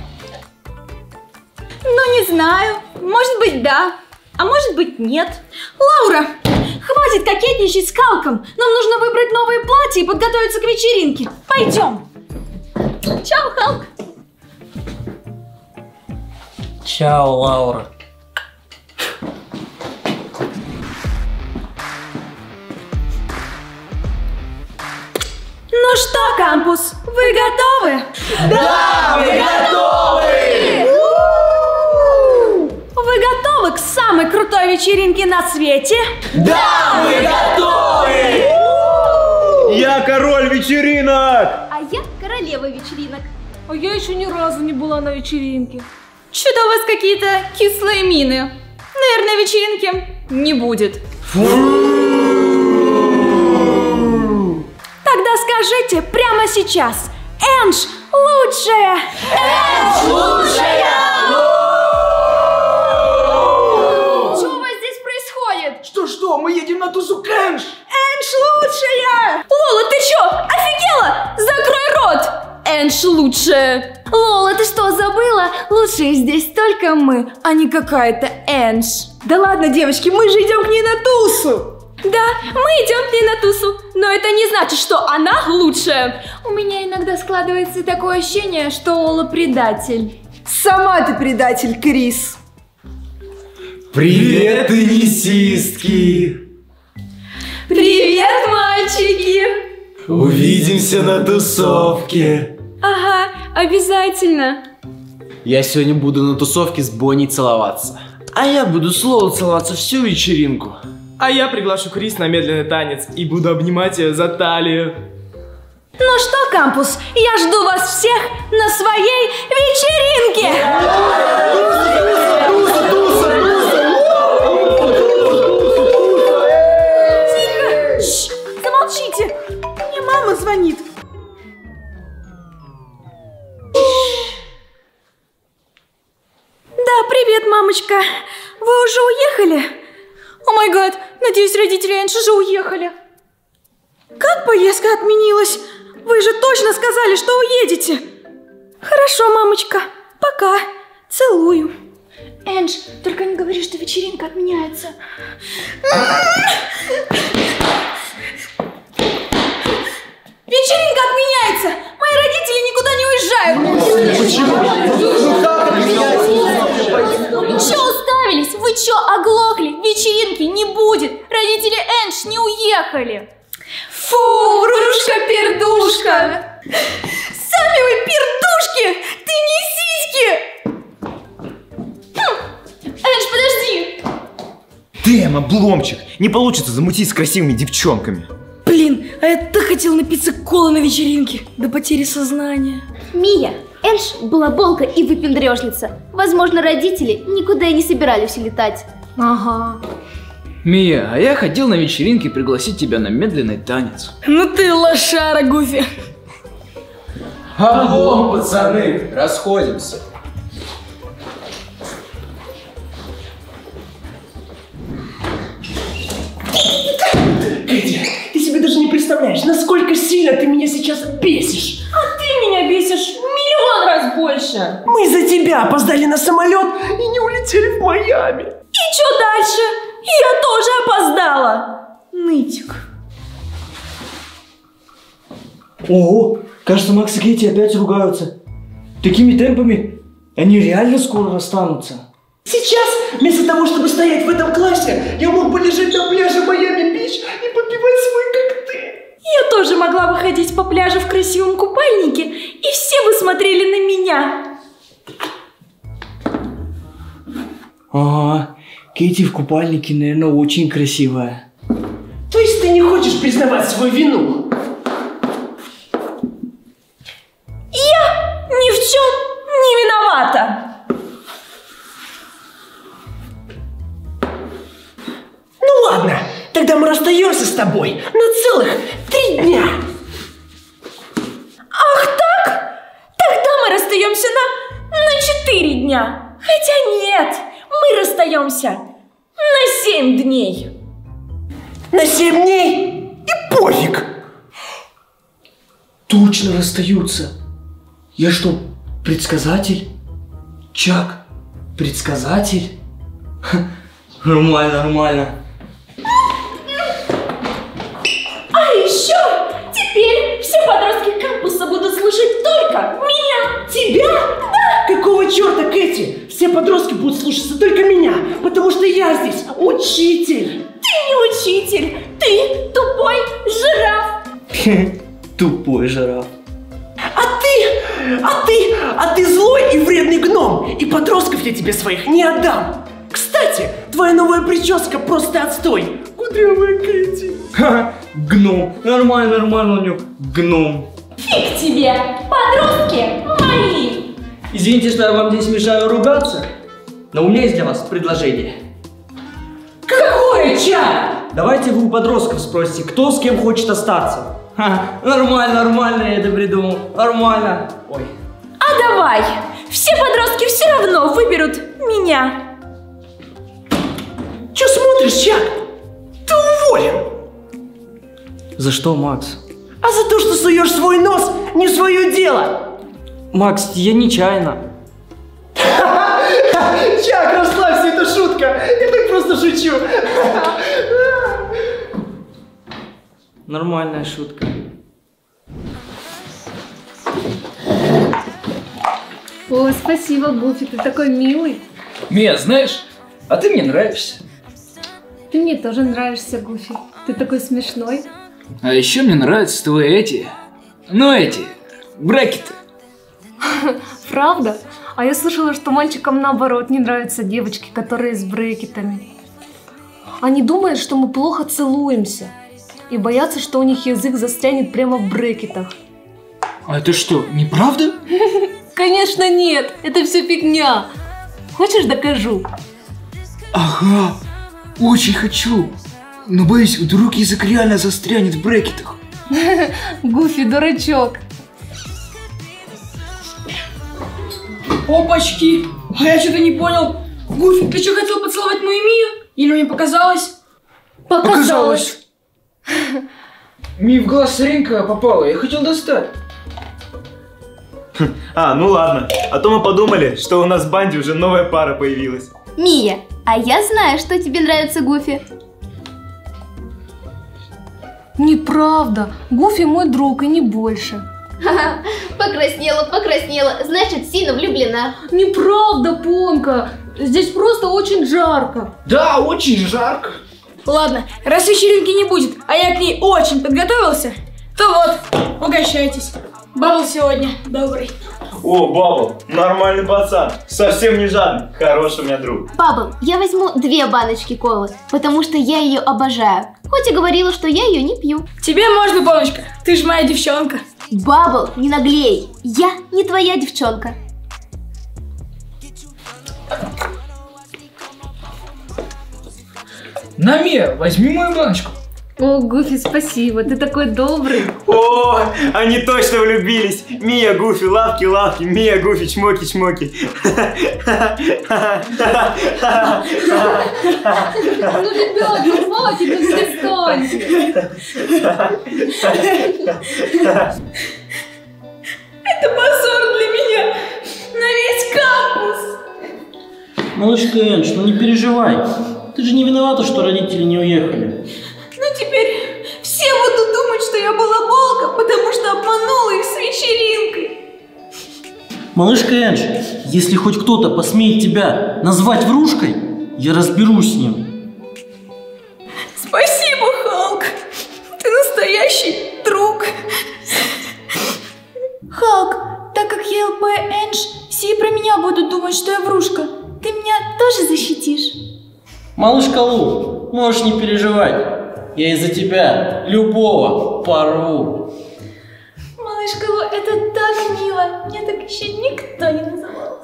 Ну не знаю, может быть да, а может быть нет. Лаура, хватит кокетничать с Халком. Нам нужно выбрать новые платья и подготовиться к вечеринке. Пойдем. Чао, Халк. Чао, Лаура. Ну что, кампус, вы готовы? Да, мы готовы! Вы готовы к самой крутой вечеринке на свете? Да, мы готовы! Я король вечеринок! А я королева вечеринок. А я еще ни разу не была на вечеринке. Что-то у вас какие-то кислые мины. Наверное, вечеринки не будет. Тогда скажите прямо сейчас: Эндж лучшая! Эндж лучшая! Что у вас здесь происходит? Что-что, мы едем на тусу к Эндж! Эндж лучшая! Лола, ты чё, офигела? Закрой рот! Эндж лучшая! Лола, ты что, забыла? Лучшие здесь только мы, а не какая-то Эндж. Да ладно, девочки, мы же идем к ней на тусу! Да, мы идем к ней на тусу, но это не значит, что она лучшая. У меня иногда складывается такое ощущение, что Лола предатель. Сама ты предатель, Крис. Привет, теннисистки! Привет, мальчики! Увидимся на тусовке. Ага, обязательно. Я сегодня буду на тусовке с Бонни целоваться. А я буду с Лолой целоваться всю вечеринку. А я приглашу Крис на медленный танец и буду обнимать ее за талию. Ну что, кампус, я жду вас всех на своей вечеринке! Тихо! Шш, замолчите! Мне мама звонит. Да, привет, мамочка. Вы уже уехали? О май гад, надеюсь, родители Эндж уже уехали. Как поездка отменилась? Вы же точно сказали, что уедете. Хорошо, мамочка, пока. Целую. Эндж, только не говори, что вечеринка отменяется. Вечеринка отменяется! Мои родители никуда не уезжают! Почему? Чё уставились? Вы чё, оглохли? Вечеринки не будет! Родители Эндж не уехали! Фу, врушка-пердушка! Сами вы пердушки! Ты не сиськи! Хм. Эндж, подожди! Дэм, обломчик! Не получится замутить с красивыми девчонками. Блин, А я так хотел напиться колы на вечеринке до потери сознания. Мия, Энж балаболка и выпендрежница. Возможно, родители никуда и не собирались улетать. Ага. Мия, а я хотел на вечеринке пригласить тебя на медленный танец. Ну ты лошара, Гуфи. Алло, пацаны, расходимся. Кэти, ты себе даже не представляешь, насколько сильно ты меня сейчас бесишь. А ты меня бесишь миллион раз больше. Мы из-за тебя опоздали на самолет и не улетели в Майами. И что дальше? Я тоже опоздала. Нытик. Ого, кажется, Макс и Кэти опять ругаются. Такими темпами они реально скоро расстанутся. Сейчас, вместо того, чтобы стоять в этом классе, я мог бы лежать на пляже Майами-Бич и попивать свой коктейль. Я тоже могла бы ходить по пляжу в красивом купальнике, и все бы смотрели на меня. Ага, Кэти в купальнике, наверное, очень красивая. То есть ты не хочешь признавать свою вину? Я ни в чем не виновата. Ну ладно, тогда мы расстаемся с тобой на целых три дня. Ах так? Тогда мы расстаемся на, на четыре дня. Хотя нет, мы расстаемся на семь дней. На семь дней? И пофиг. Точно расстаются. Я что, предсказатель? Чак, предсказатель? Ха, нормально, нормально. А еще теперь все подростки кампуса будут слушать только меня. Тебя? Да. Какого черта, Кэти? Все подростки будут слушаться только меня, потому что я здесь учитель. Ты не учитель, ты тупой жираф. Тупой жираф. А ты, а ты, а ты злой и вредный гном, и подростков я тебе своих не отдам. Кстати, твоя новая прическа просто отстой. Кудрявая Кэти. Ха, гном. Нормально, нормально у него гном. Фиг тебе, подростки мои. Извините, что я вам здесь мешаю ругаться, но у меня есть для вас предложение. Какое, Чак? Давайте вы у подростков спросите, кто с кем хочет остаться. Ха, нормально, нормально я это придумал. Нормально. Ой. А давай, все подростки все равно выберут меня. Че смотришь, Чак? Ты уволен. За что, Макс? А за то, что суешь свой нос не в свое дело. Макс, я нечаянно. Чак, расслабься, это шутка. Я так просто шучу. Нормальная шутка. О, спасибо, Гуфи, ты такой милый. Мия, знаешь, а ты мне нравишься. Ты мне тоже нравишься, Гуфи. Ты такой смешной. А еще мне нравятся твои эти, ну эти, брекеты. Правда? А я слышала, что мальчикам наоборот не нравятся девочки, которые с брекетами. Они думают, что мы плохо целуемся. И боятся, что у них язык застрянет прямо в брекетах. А это что, неправда? Конечно нет, это все фигня. Хочешь, докажу? Ага, очень хочу. Но боюсь, вдруг язык реально застрянет в брекетах. Гуфи, дурачок. Опачки, а я что-то не понял. Гуфи, ты что, хотел поцеловать мою Мию? Или мне показалось? Показалось. Ми в глаз соринка попала, я хотел достать. А, ну ладно. А то мы подумали, что у нас в банде уже новая пара появилась. Мия, а я знаю, что тебе нравится, Гуфи. Неправда. Гуфи мой друг и не больше. Ха-ха, покраснела, покраснела, значит, сильно влюблена. Неправда, Понка. Здесь просто очень жарко. Да, очень жарко. Ладно, раз вечеринки не будет, а я к ней очень подготовился, то вот, угощайтесь. Бабл сегодня добрый. О, Бабл, нормальный пацан. Совсем не жадный. Хороший у меня друг. Бабл, я возьму две баночки колы, потому что я ее обожаю. Хоть и говорила, что я ее не пью. Тебе можно, Бабочка, ты же моя девчонка. Бабл, не наглей. Я не твоя девчонка. На, Мия, возьми мою баночку. О, Гуфи, спасибо, ты такой добрый. О, они точно влюбились. Мия, Гуфи, лавки, лавки. Мия, Гуфи, чмоки, чмоки. Ну, ребенок, хватит, ну перестаньте. Это позор для меня на весь кампус. Малышка Эндж, ну не переживай. Ты же не виновата, что родители не уехали. Ну теперь все будут думать, что я была волком, потому что обманула их с вечеринкой. Малышка Эндж, если хоть кто-то посмеет тебя назвать врушкой, я разберусь с ним. Спасибо, Халк. Ты настоящий друг. Халк, так как я ЛП Эндж, все про меня будут думать, что я врушка. Ты меня тоже защитишь? Малышка Лу, можешь не переживать. Я из-за тебя любого порву. Малышка Лу, это так мило. Мне так еще никто не называл.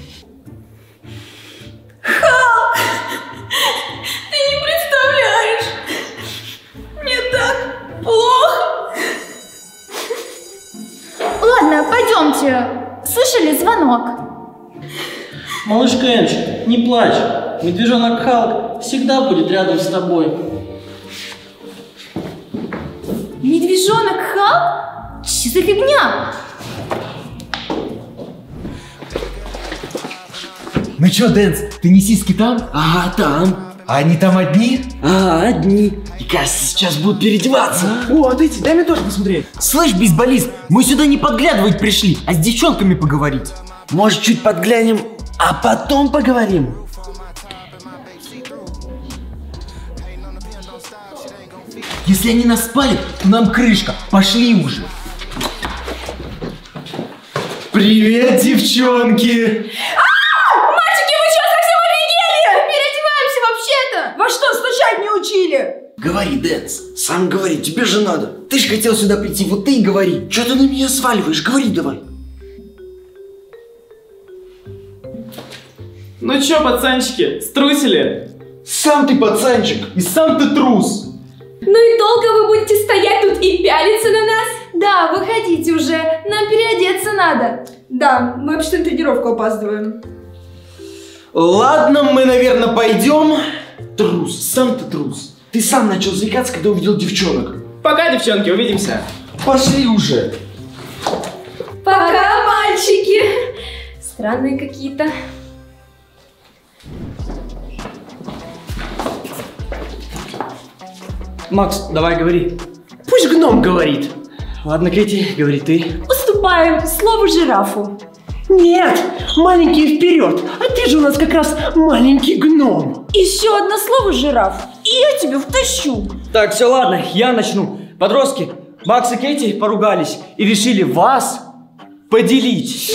Халк, ты не представляешь. Мне так плохо. Ладно, пойдемте. Слышали звонок? Малышка Эндж, не плачь. Медвежонок Халк всегда будет рядом с тобой. Медвежонок Халк? Что за фигня? Ну чё, Дэнс, ты не сиськи там? Ага, там. А они там одни? А, одни. И кажется, сейчас будут переодеваться. А? О, отойди, дай мне тоже посмотреть. Слышь, бейсболист, мы сюда не подглядывать пришли, а с девчонками поговорить. Может, чуть подглянем, а потом поговорим? Если они нас спалят, то нам крышка. Пошли уже. Привет, девчонки! Мальчики, вы что, совсем офигели? Переодеваемся вообще-то! Во что, стучать не учили? Говори, Дэнс, сам говори, тебе же надо. Ты же хотел сюда прийти, вот ты и говори. Че ты на меня сваливаешь? Говори давай. Ну чё, пацанчики, струсили? Сам ты пацанчик, и сам ты трус. Ну и долго вы будете стоять тут и пялиться на нас? Да, выходите уже, нам переодеться надо. Да, мы вообще-то на тренировку опаздываем. Ладно, мы, наверное, пойдем. Трус, сам ты трус. Ты сам начал заикаться, когда увидел девчонок. Пока, девчонки, увидимся. Пошли уже. Пока, мальчики. Странные какие-то. Макс, давай говори. Пусть гном говорит. Ладно, Кэти, говори ты. Уступаем слово жирафу. Нет, маленький вперед, а ты же у нас как раз маленький гном. Еще одно слово жираф, и я тебя втащу. Так, все, ладно, я начну. Подростки, Макс и Кэти поругались и решили вас поделить.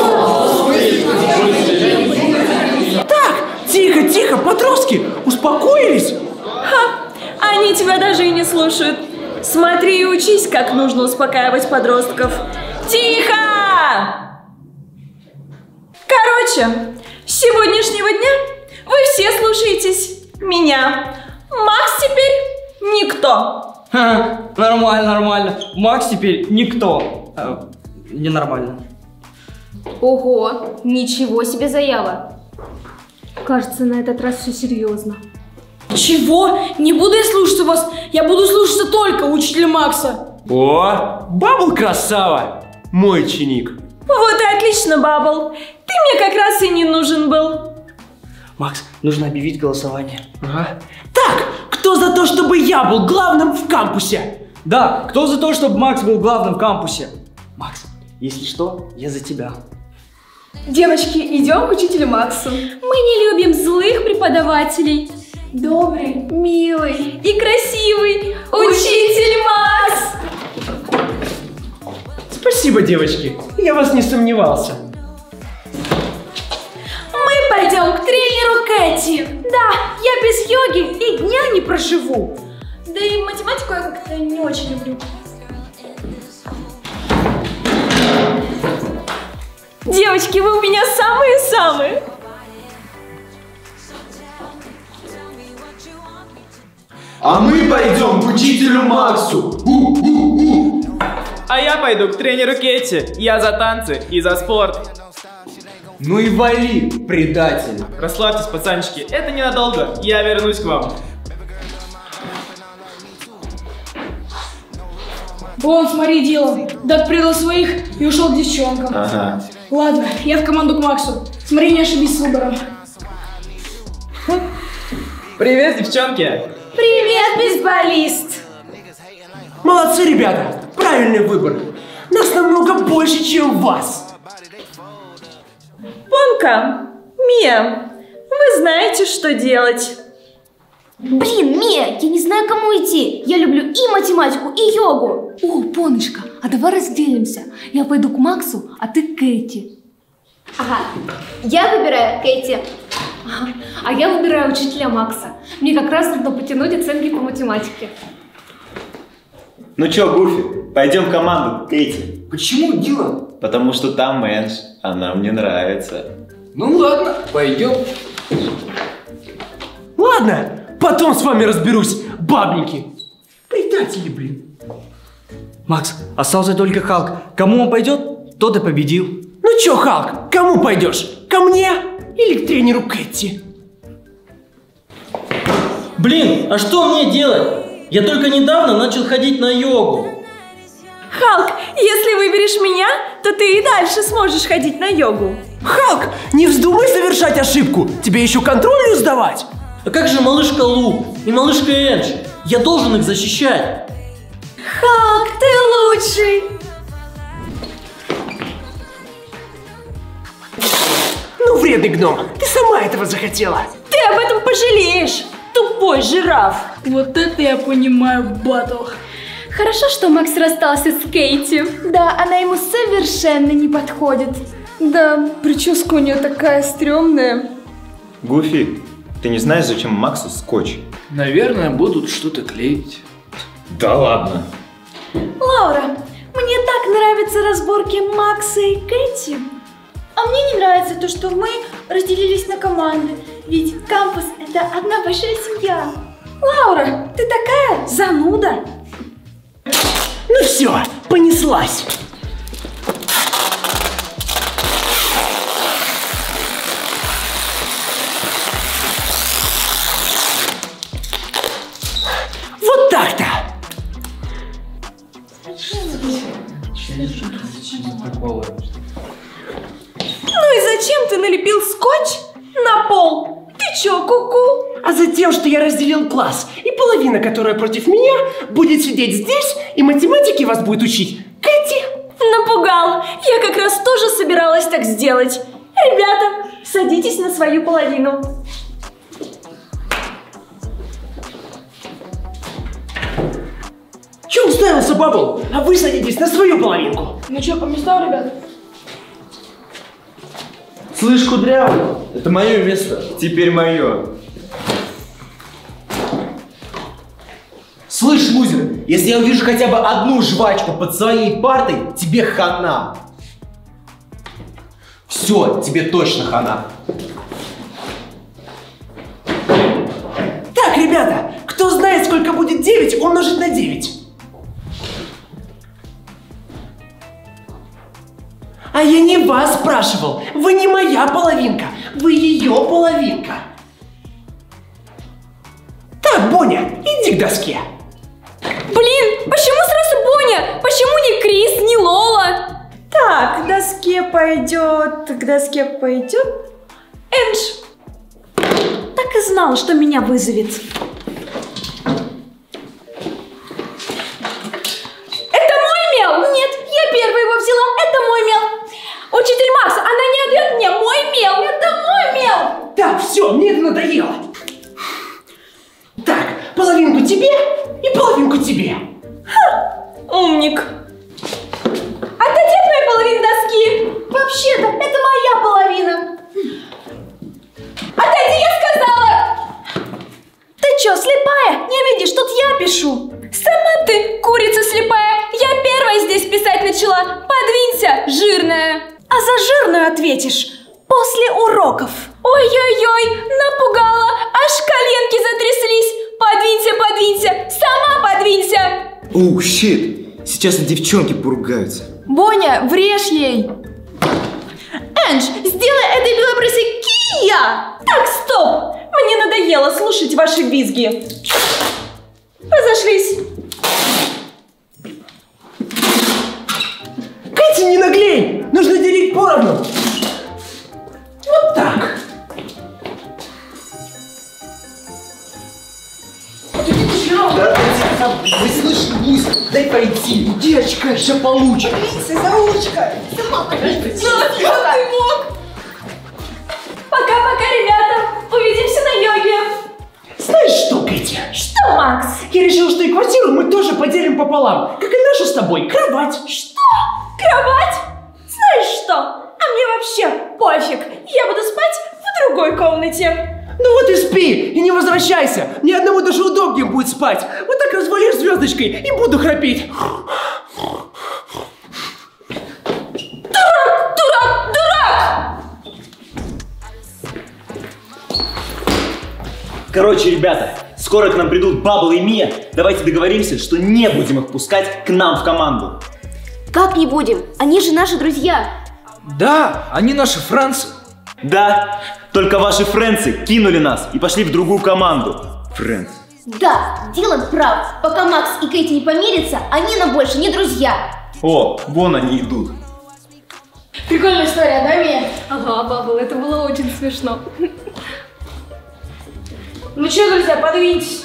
Так, тихо, тихо, подростки, успокоились? Ха, они тебя даже и не слушают. Смотри и учись, как нужно успокаивать подростков. Тихо! Короче, с сегодняшнего дня вы все слушаетесь меня. Макс теперь никто. Ха, нормально, нормально. Макс теперь никто. А, ненормально. Ого, ничего себе заява. Кажется, на этот раз все серьезно. Чего? Не буду я слушаться вас. Я буду слушаться только учителя Макса. О, Бабл красава. Мой ученик. Вот и отлично, Бабл. Ты мне как раз и не нужен был. Макс, нужно объявить голосование. Ага. Так, кто за то, чтобы я был главным в кампусе? Да, кто за то, чтобы Макс был главным в кампусе? Макс, если что, я за тебя. Девочки, идем к учителю Максу. Мы не любим злых преподавателей. Добрый, милый и красивый учитель Макс. Спасибо, девочки. Я вас не сомневался. Мы пойдем к тренеру Кэти. Да, я без йоги и дня не проживу. Да Да и математику я как-то не очень люблю. Девочки, вы у меня самые-самые. А мы пойдем к учителю Максу. У-у-у. А я пойду к тренеру Кетти. Я за танцы и за спорт. Ну и вали, предатель. Расслабьтесь, пацанчики, это ненадолго. Я вернусь к вам. Вон, смотри, Дилан. Дак предал своих и ушел к девчонкам. Ага. Ладно, я в команду к Максу. Смотри, не ошибись с выбором. Привет, девчонки. Привет, бейсболист. Молодцы, ребята. Правильный выбор. Нас намного больше, чем вас. Понка, Мия, вы знаете, что делать. Блин, Мия, я не знаю, кому идти. Я люблю и математику, и йогу. О, Поночка, а давай разделимся. Я пойду к Максу, а ты к Кэти. Ага, я выбираю Кэти. Ага. А я выбираю учителя Макса. Мне как раз нужно потянуть оценки по математике. Ну чё, Гуфи, пойдем в команду, Кейти. Почему, Дилан? Потому что там Мэнш, а нам не нравится. Ну ладно, пойдем. Ладно, потом с вами разберусь, бабники. Предатели, блин. Макс, остался только Халк. Кому он пойдет, тот и победил. Ну чё, Халк, кому пойдешь? Ко мне или к тренеру Кэти? Блин, а что мне делать? Я только недавно начал ходить на йогу. Халк, если выберешь меня, то ты и дальше сможешь ходить на йогу. Халк, не вздумай совершать ошибку. Тебе еще контрольную сдавать. А как же малышка Лу и малышка Эндж? Я должен их защищать. Халк, ты лучший. Ну, вредный гном, ты сама этого захотела. Ты об этом пожалеешь, тупой жираф. Вот это я понимаю, батл. Хорошо, что Макс расстался с Кейти. Да, она ему совершенно не подходит. Да, прическа у нее такая стрёмная. Гуфи, ты не знаешь, зачем Максу скотч? Наверное, будут что-то клеить. Да ладно. Лаура, мне так нравятся разборки Макса и Кэти. А мне не нравится то, что мы разделились на команды. Ведь кампус — это одна большая семья. Лаура, ты такая зануда. Ну все, понеслась. Вот так-то. Ну и зачем ты налепил скотч на пол? Ты чё, куку? А затем, что я разделил класс, и половина, которая против меня, будет сидеть здесь, и математики вас будет учить Кэти. Напугал. Я как раз тоже собиралась так сделать. Ребята, садитесь на свою половину. Чё уставился, Бабл? А вы садитесь на свою половинку. Ну чё, по местам, ребята? Слышь, Кудрявый, это мое место. Теперь мое. Слышь, лузер, если я увижу хотя бы одну жвачку под своей партой, тебе хана. Все, тебе точно хана. Так, ребята, кто знает, сколько будет девять умножить на девять? А я не вас спрашивал. Вы не моя половинка, вы ее половинка. Так, Боня, иди к доске. Блин, почему сразу Боня? Почему не Крис, не Лола? Так, к доске пойдет, к доске пойдет. Эндж. Так и знал, что меня вызовет. Это мой мел? Нет, я первый его взяла. Это мой мел. Учитель Макс, она не отдает мне мой мел. Это мой мел. Так, все, мне это надоело. Так, половинку тебе и половинку тебе. Ха, умник. Отойди от моей половины доски. Вообще-то, это моя половина. Отойди, я сказала. Ты чё, слепая? Не видишь, тут я пишу. Сама ты, курица слепая. Я первая здесь писать начала. Подвинься, жирная. А за жирную ответишь после уроков. Ой-ой-ой, напугала. Аж коленки затряслись. Подвинься, подвинься. Сама подвинься. Оу, щит. Сейчас девчонки поругаются. Боня, врежь ей. Эндж, сделай этой белобрысой кия. Так, стоп. Мне надоело слушать ваши визги. Разошлись. Кэти, не наглей! Нужно делить поровну. Вот так. Да, да, вы слышите, Луз, дай пойти. Девочка, еще получше. Заучка. Сама подожди. Ну, как ты мог? Пока-пока, ребята. Увидимся на йоге. Знаешь что, Кэти? Что, Макс? Я решил, что и квартиру мы тоже поделим пополам, как и нашу с тобой кровать. Что? Кровать? Знаешь что? А мне вообще пофиг. Я буду спать в другой комнате. Ну вот и спи, и не возвращайся. Мне одному даже удобнее будет спать. Вот так развалишь звездочкой и буду храпеть. Дурак, дурак, дурак! Короче, ребята, скоро к нам придут Бабл и Мия. Давайте договоримся, что не будем их пускать к нам в команду. Как не будем? Они же наши друзья. Да, они наши францы. Да, только ваши френдсы кинули нас и пошли в другую команду. Френдс. Да, Дилан прав. Пока Макс и Кэти не помирятся, они нам больше не друзья. О, вон они идут. Прикольная история, да, Мия? Ага, Бабл, это было очень смешно. Ну что, друзья, подвиньтесь.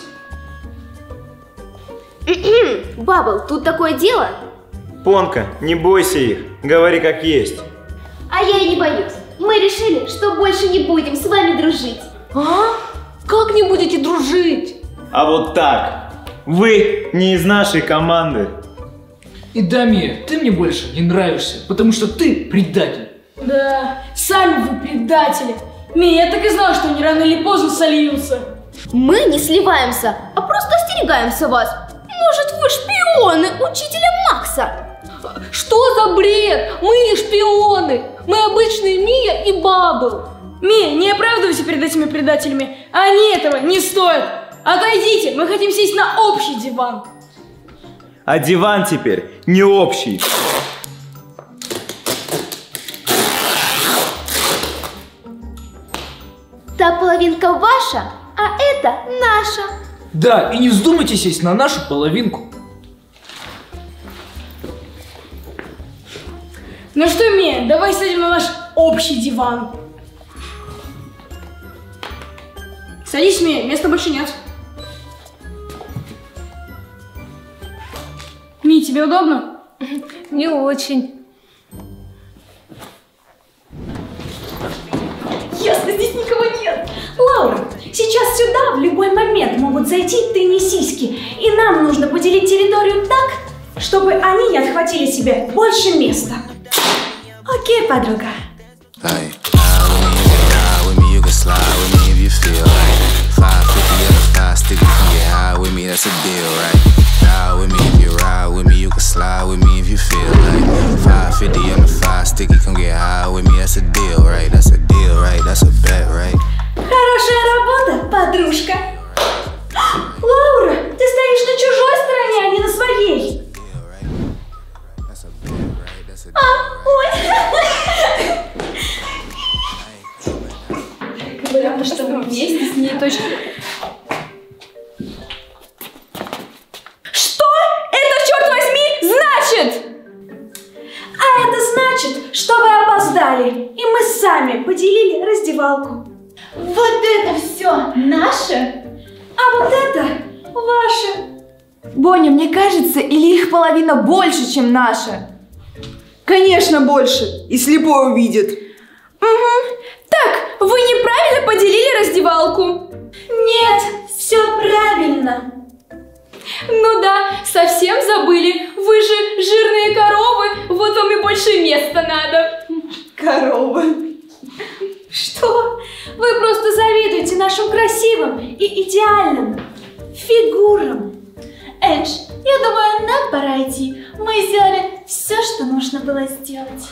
Бабл, тут такое дело. Понка, не бойся их, говори как есть. А я и не боюсь. Мы решили, что больше не будем с вами дружить. А? Как не будете дружить? А вот так. Вы не из нашей команды. И да, Мия, ты мне больше не нравишься, потому что ты предатель. Да, сами вы предатели. Мия, я так и знал, что они рано или поздно сольются. Мы не сливаемся, а просто остерегаемся вас. Может, вы шпионы учителя Макса? Что за бред? Мы не шпионы. Мы обычные Мия и Бабл. Мия, не оправдывайся перед этими предателями. Они этого не стоят. Отойдите, мы хотим сесть на общий диван. А диван теперь не общий. Та половинка ваша, а это наша. Да, и не вздумайте сесть на нашу половинку. Ну что, Мия, давай сядем на наш общий диван. Садись, Мия, места больше нет. Мия, тебе удобно? Не очень. Ясно, здесь никого нет. Лаура, сейчас сюда в любой момент могут зайти теннисистки, и нам нужно поделить территорию так, чтобы они не отхватили себе больше места. Окей, подруга. Like, ride with me, you can slide with me if you feel like five fifty on the fly stick, you can get high with me, that's a deal, right? Ride with me if you ride with me, you can slide with me if you feel like five fifty on the fly stick, you can get high with me, that's a deal, right? That's a deal, right? That's a bet, right? Хорошая работа, подружка. Лаура, ты стоишь на чужой стороне, а не на своей. А, ой. Потому что мы вместе с ней точно... Что это, черт возьми, значит? А это значит, что вы опоздали, и мы сами поделили раздевалку. Вот это все наше, а вот это ваше. Боня, мне кажется, или их половина больше, чем наша? Конечно, больше. И слепой увидит. Угу. Так, вы неправильно поделили раздевалку. Нет, все правильно. Ну да, совсем забыли. Вы же жирные коровы, вот вам и больше места надо. Коровы. Что? Вы просто завидуете нашим красивым и идеальным. фигурам. Эндж, я думаю, нам пора идти. Мы сделали все, что нужно было сделать.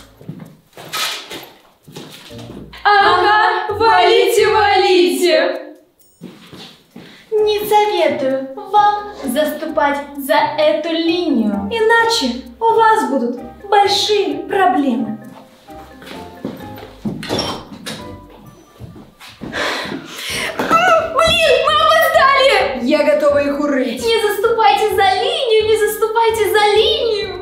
Ага, валите, валите! Не советую вам заступать за эту линию, иначе у вас будут большие проблемы. Блин, мы опоздали! Я готова их урыть. Не заступайте за линию, не заступайте за линию!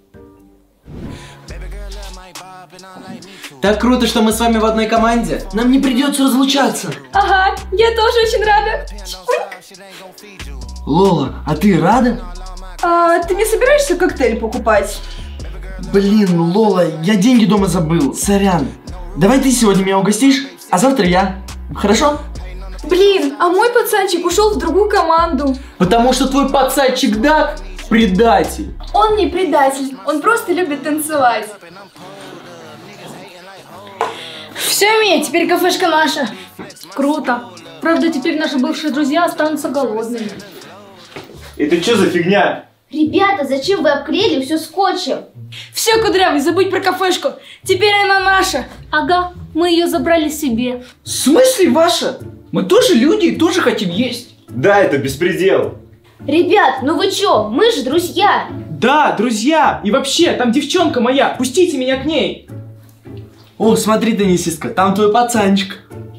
Так круто, что мы с вами в одной команде. Нам не придется разлучаться. Ага, я тоже очень рада. Лола, а ты рада? А ты не собираешься коктейль покупать? Блин, Лола, я деньги дома забыл. Сорян. Давай ты сегодня меня угостишь, а завтра я. Хорошо? Блин, а мой пацанчик ушел в другую команду. Потому что твой пацанчик Даг предатель. Он не предатель, он просто любит танцевать. Все, Мия, теперь кафешка наша. Круто. Правда, теперь наши бывшие друзья останутся голодными. Это что за фигня? Ребята, зачем вы обклеили все скотчем? Все, Кудрявый, забудь про кафешку. Теперь она наша. Ага, мы ее забрали себе. В смысле ваша? Мы тоже люди и тоже хотим есть. Да, это беспредел. Ребят, ну вы чё? Мы же друзья. Да, друзья. И вообще, там девчонка моя. Пустите меня к ней. О, смотри, теннисистка, там твой пацанчик.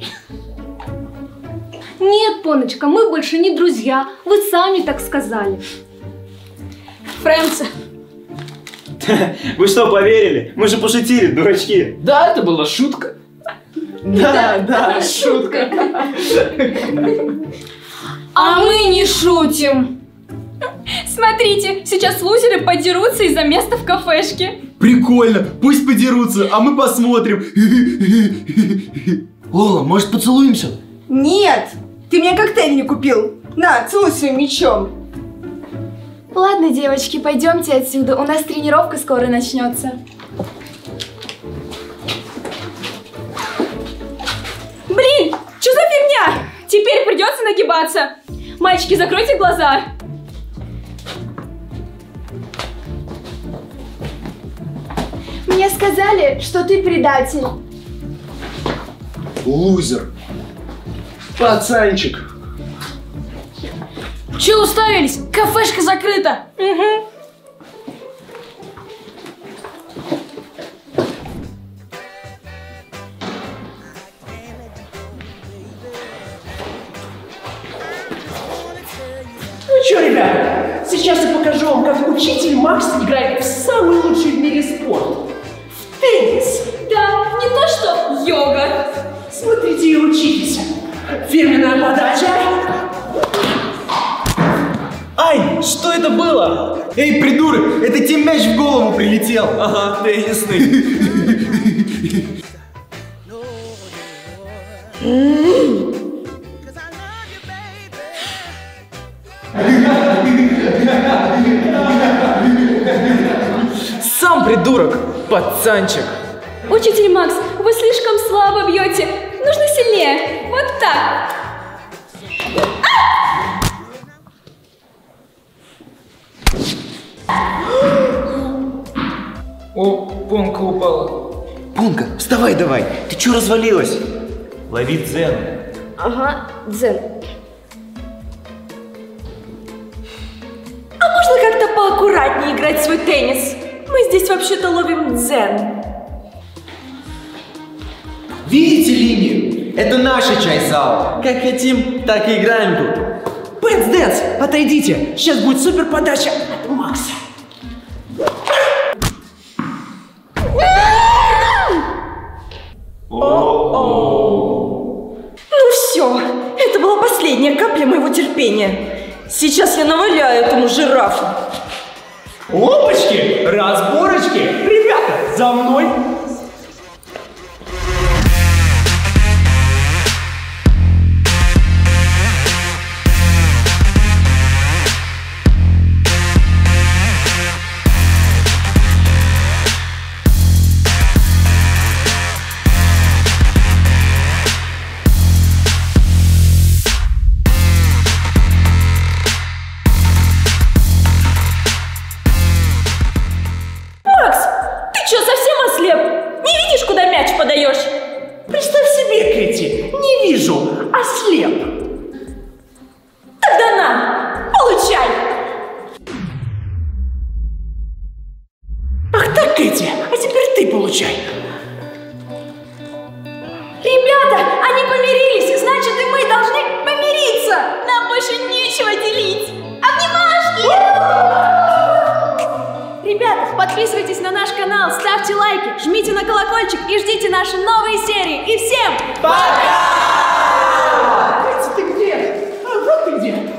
Нет, Поночка, мы больше не друзья. Вы сами так сказали. Фрэнси. Вы что, поверили? Мы же пошутили, дурачки. Да, это была шутка. Да, да, шутка. А мы не шутим. Смотрите, сейчас лузеры подерутся из-за места в кафешке. Прикольно, пусть подерутся, а мы посмотрим. Лола, может поцелуемся? Нет, ты мне коктейль не купил. На, целуй своим мечом. Ладно, девочки, пойдемте отсюда. У нас тренировка скоро начнется. Блин, что за фигня? Теперь придется нагибаться. Мальчики, закройте глаза. Мне сказали, что ты предатель. Лузер. Пацанчик. Че уставились? Кафешка закрыта. Угу. Ну чё, ребята, сейчас я покажу вам, как учитель Макс играет в самый лучший в мире спорт. В теннис. Да, не то что йога. Смотрите и учитесь. Фирменная подача. Ай, что это было? Эй, придурок, это тебе мяч в голову прилетел. Ага, теннисный. Сам придурок, пацанчик. Учитель Макс, вы слишком слабо бьете. Нужно сильнее. Вот так. О, Понка упала. Понка, вставай давай. Ты чё развалилась? Лови дзен. Ага, дзен. А можно как-то поаккуратнее играть в свой теннис? Мы здесь вообще-то ловим дзен. Видите линию? Это наша часть зала. Как хотим, так и играем тут. Бэнс Дэнс, отойдите. Сейчас будет супер подача от Макса. Ну все, это была последняя капля моего терпения. Сейчас я наваляю этому жирафу. Опачки, разборочки. Ребята, за мной. Кэти, а теперь ты получай. Ребята, они помирились, значит и мы должны помириться. Нам больше нечего делить. Обнимашки! Ребята, подписывайтесь на наш канал, ставьте лайки, жмите на колокольчик и ждите наши новые серии. И всем пока! Кэти, ты где? А вот ты где?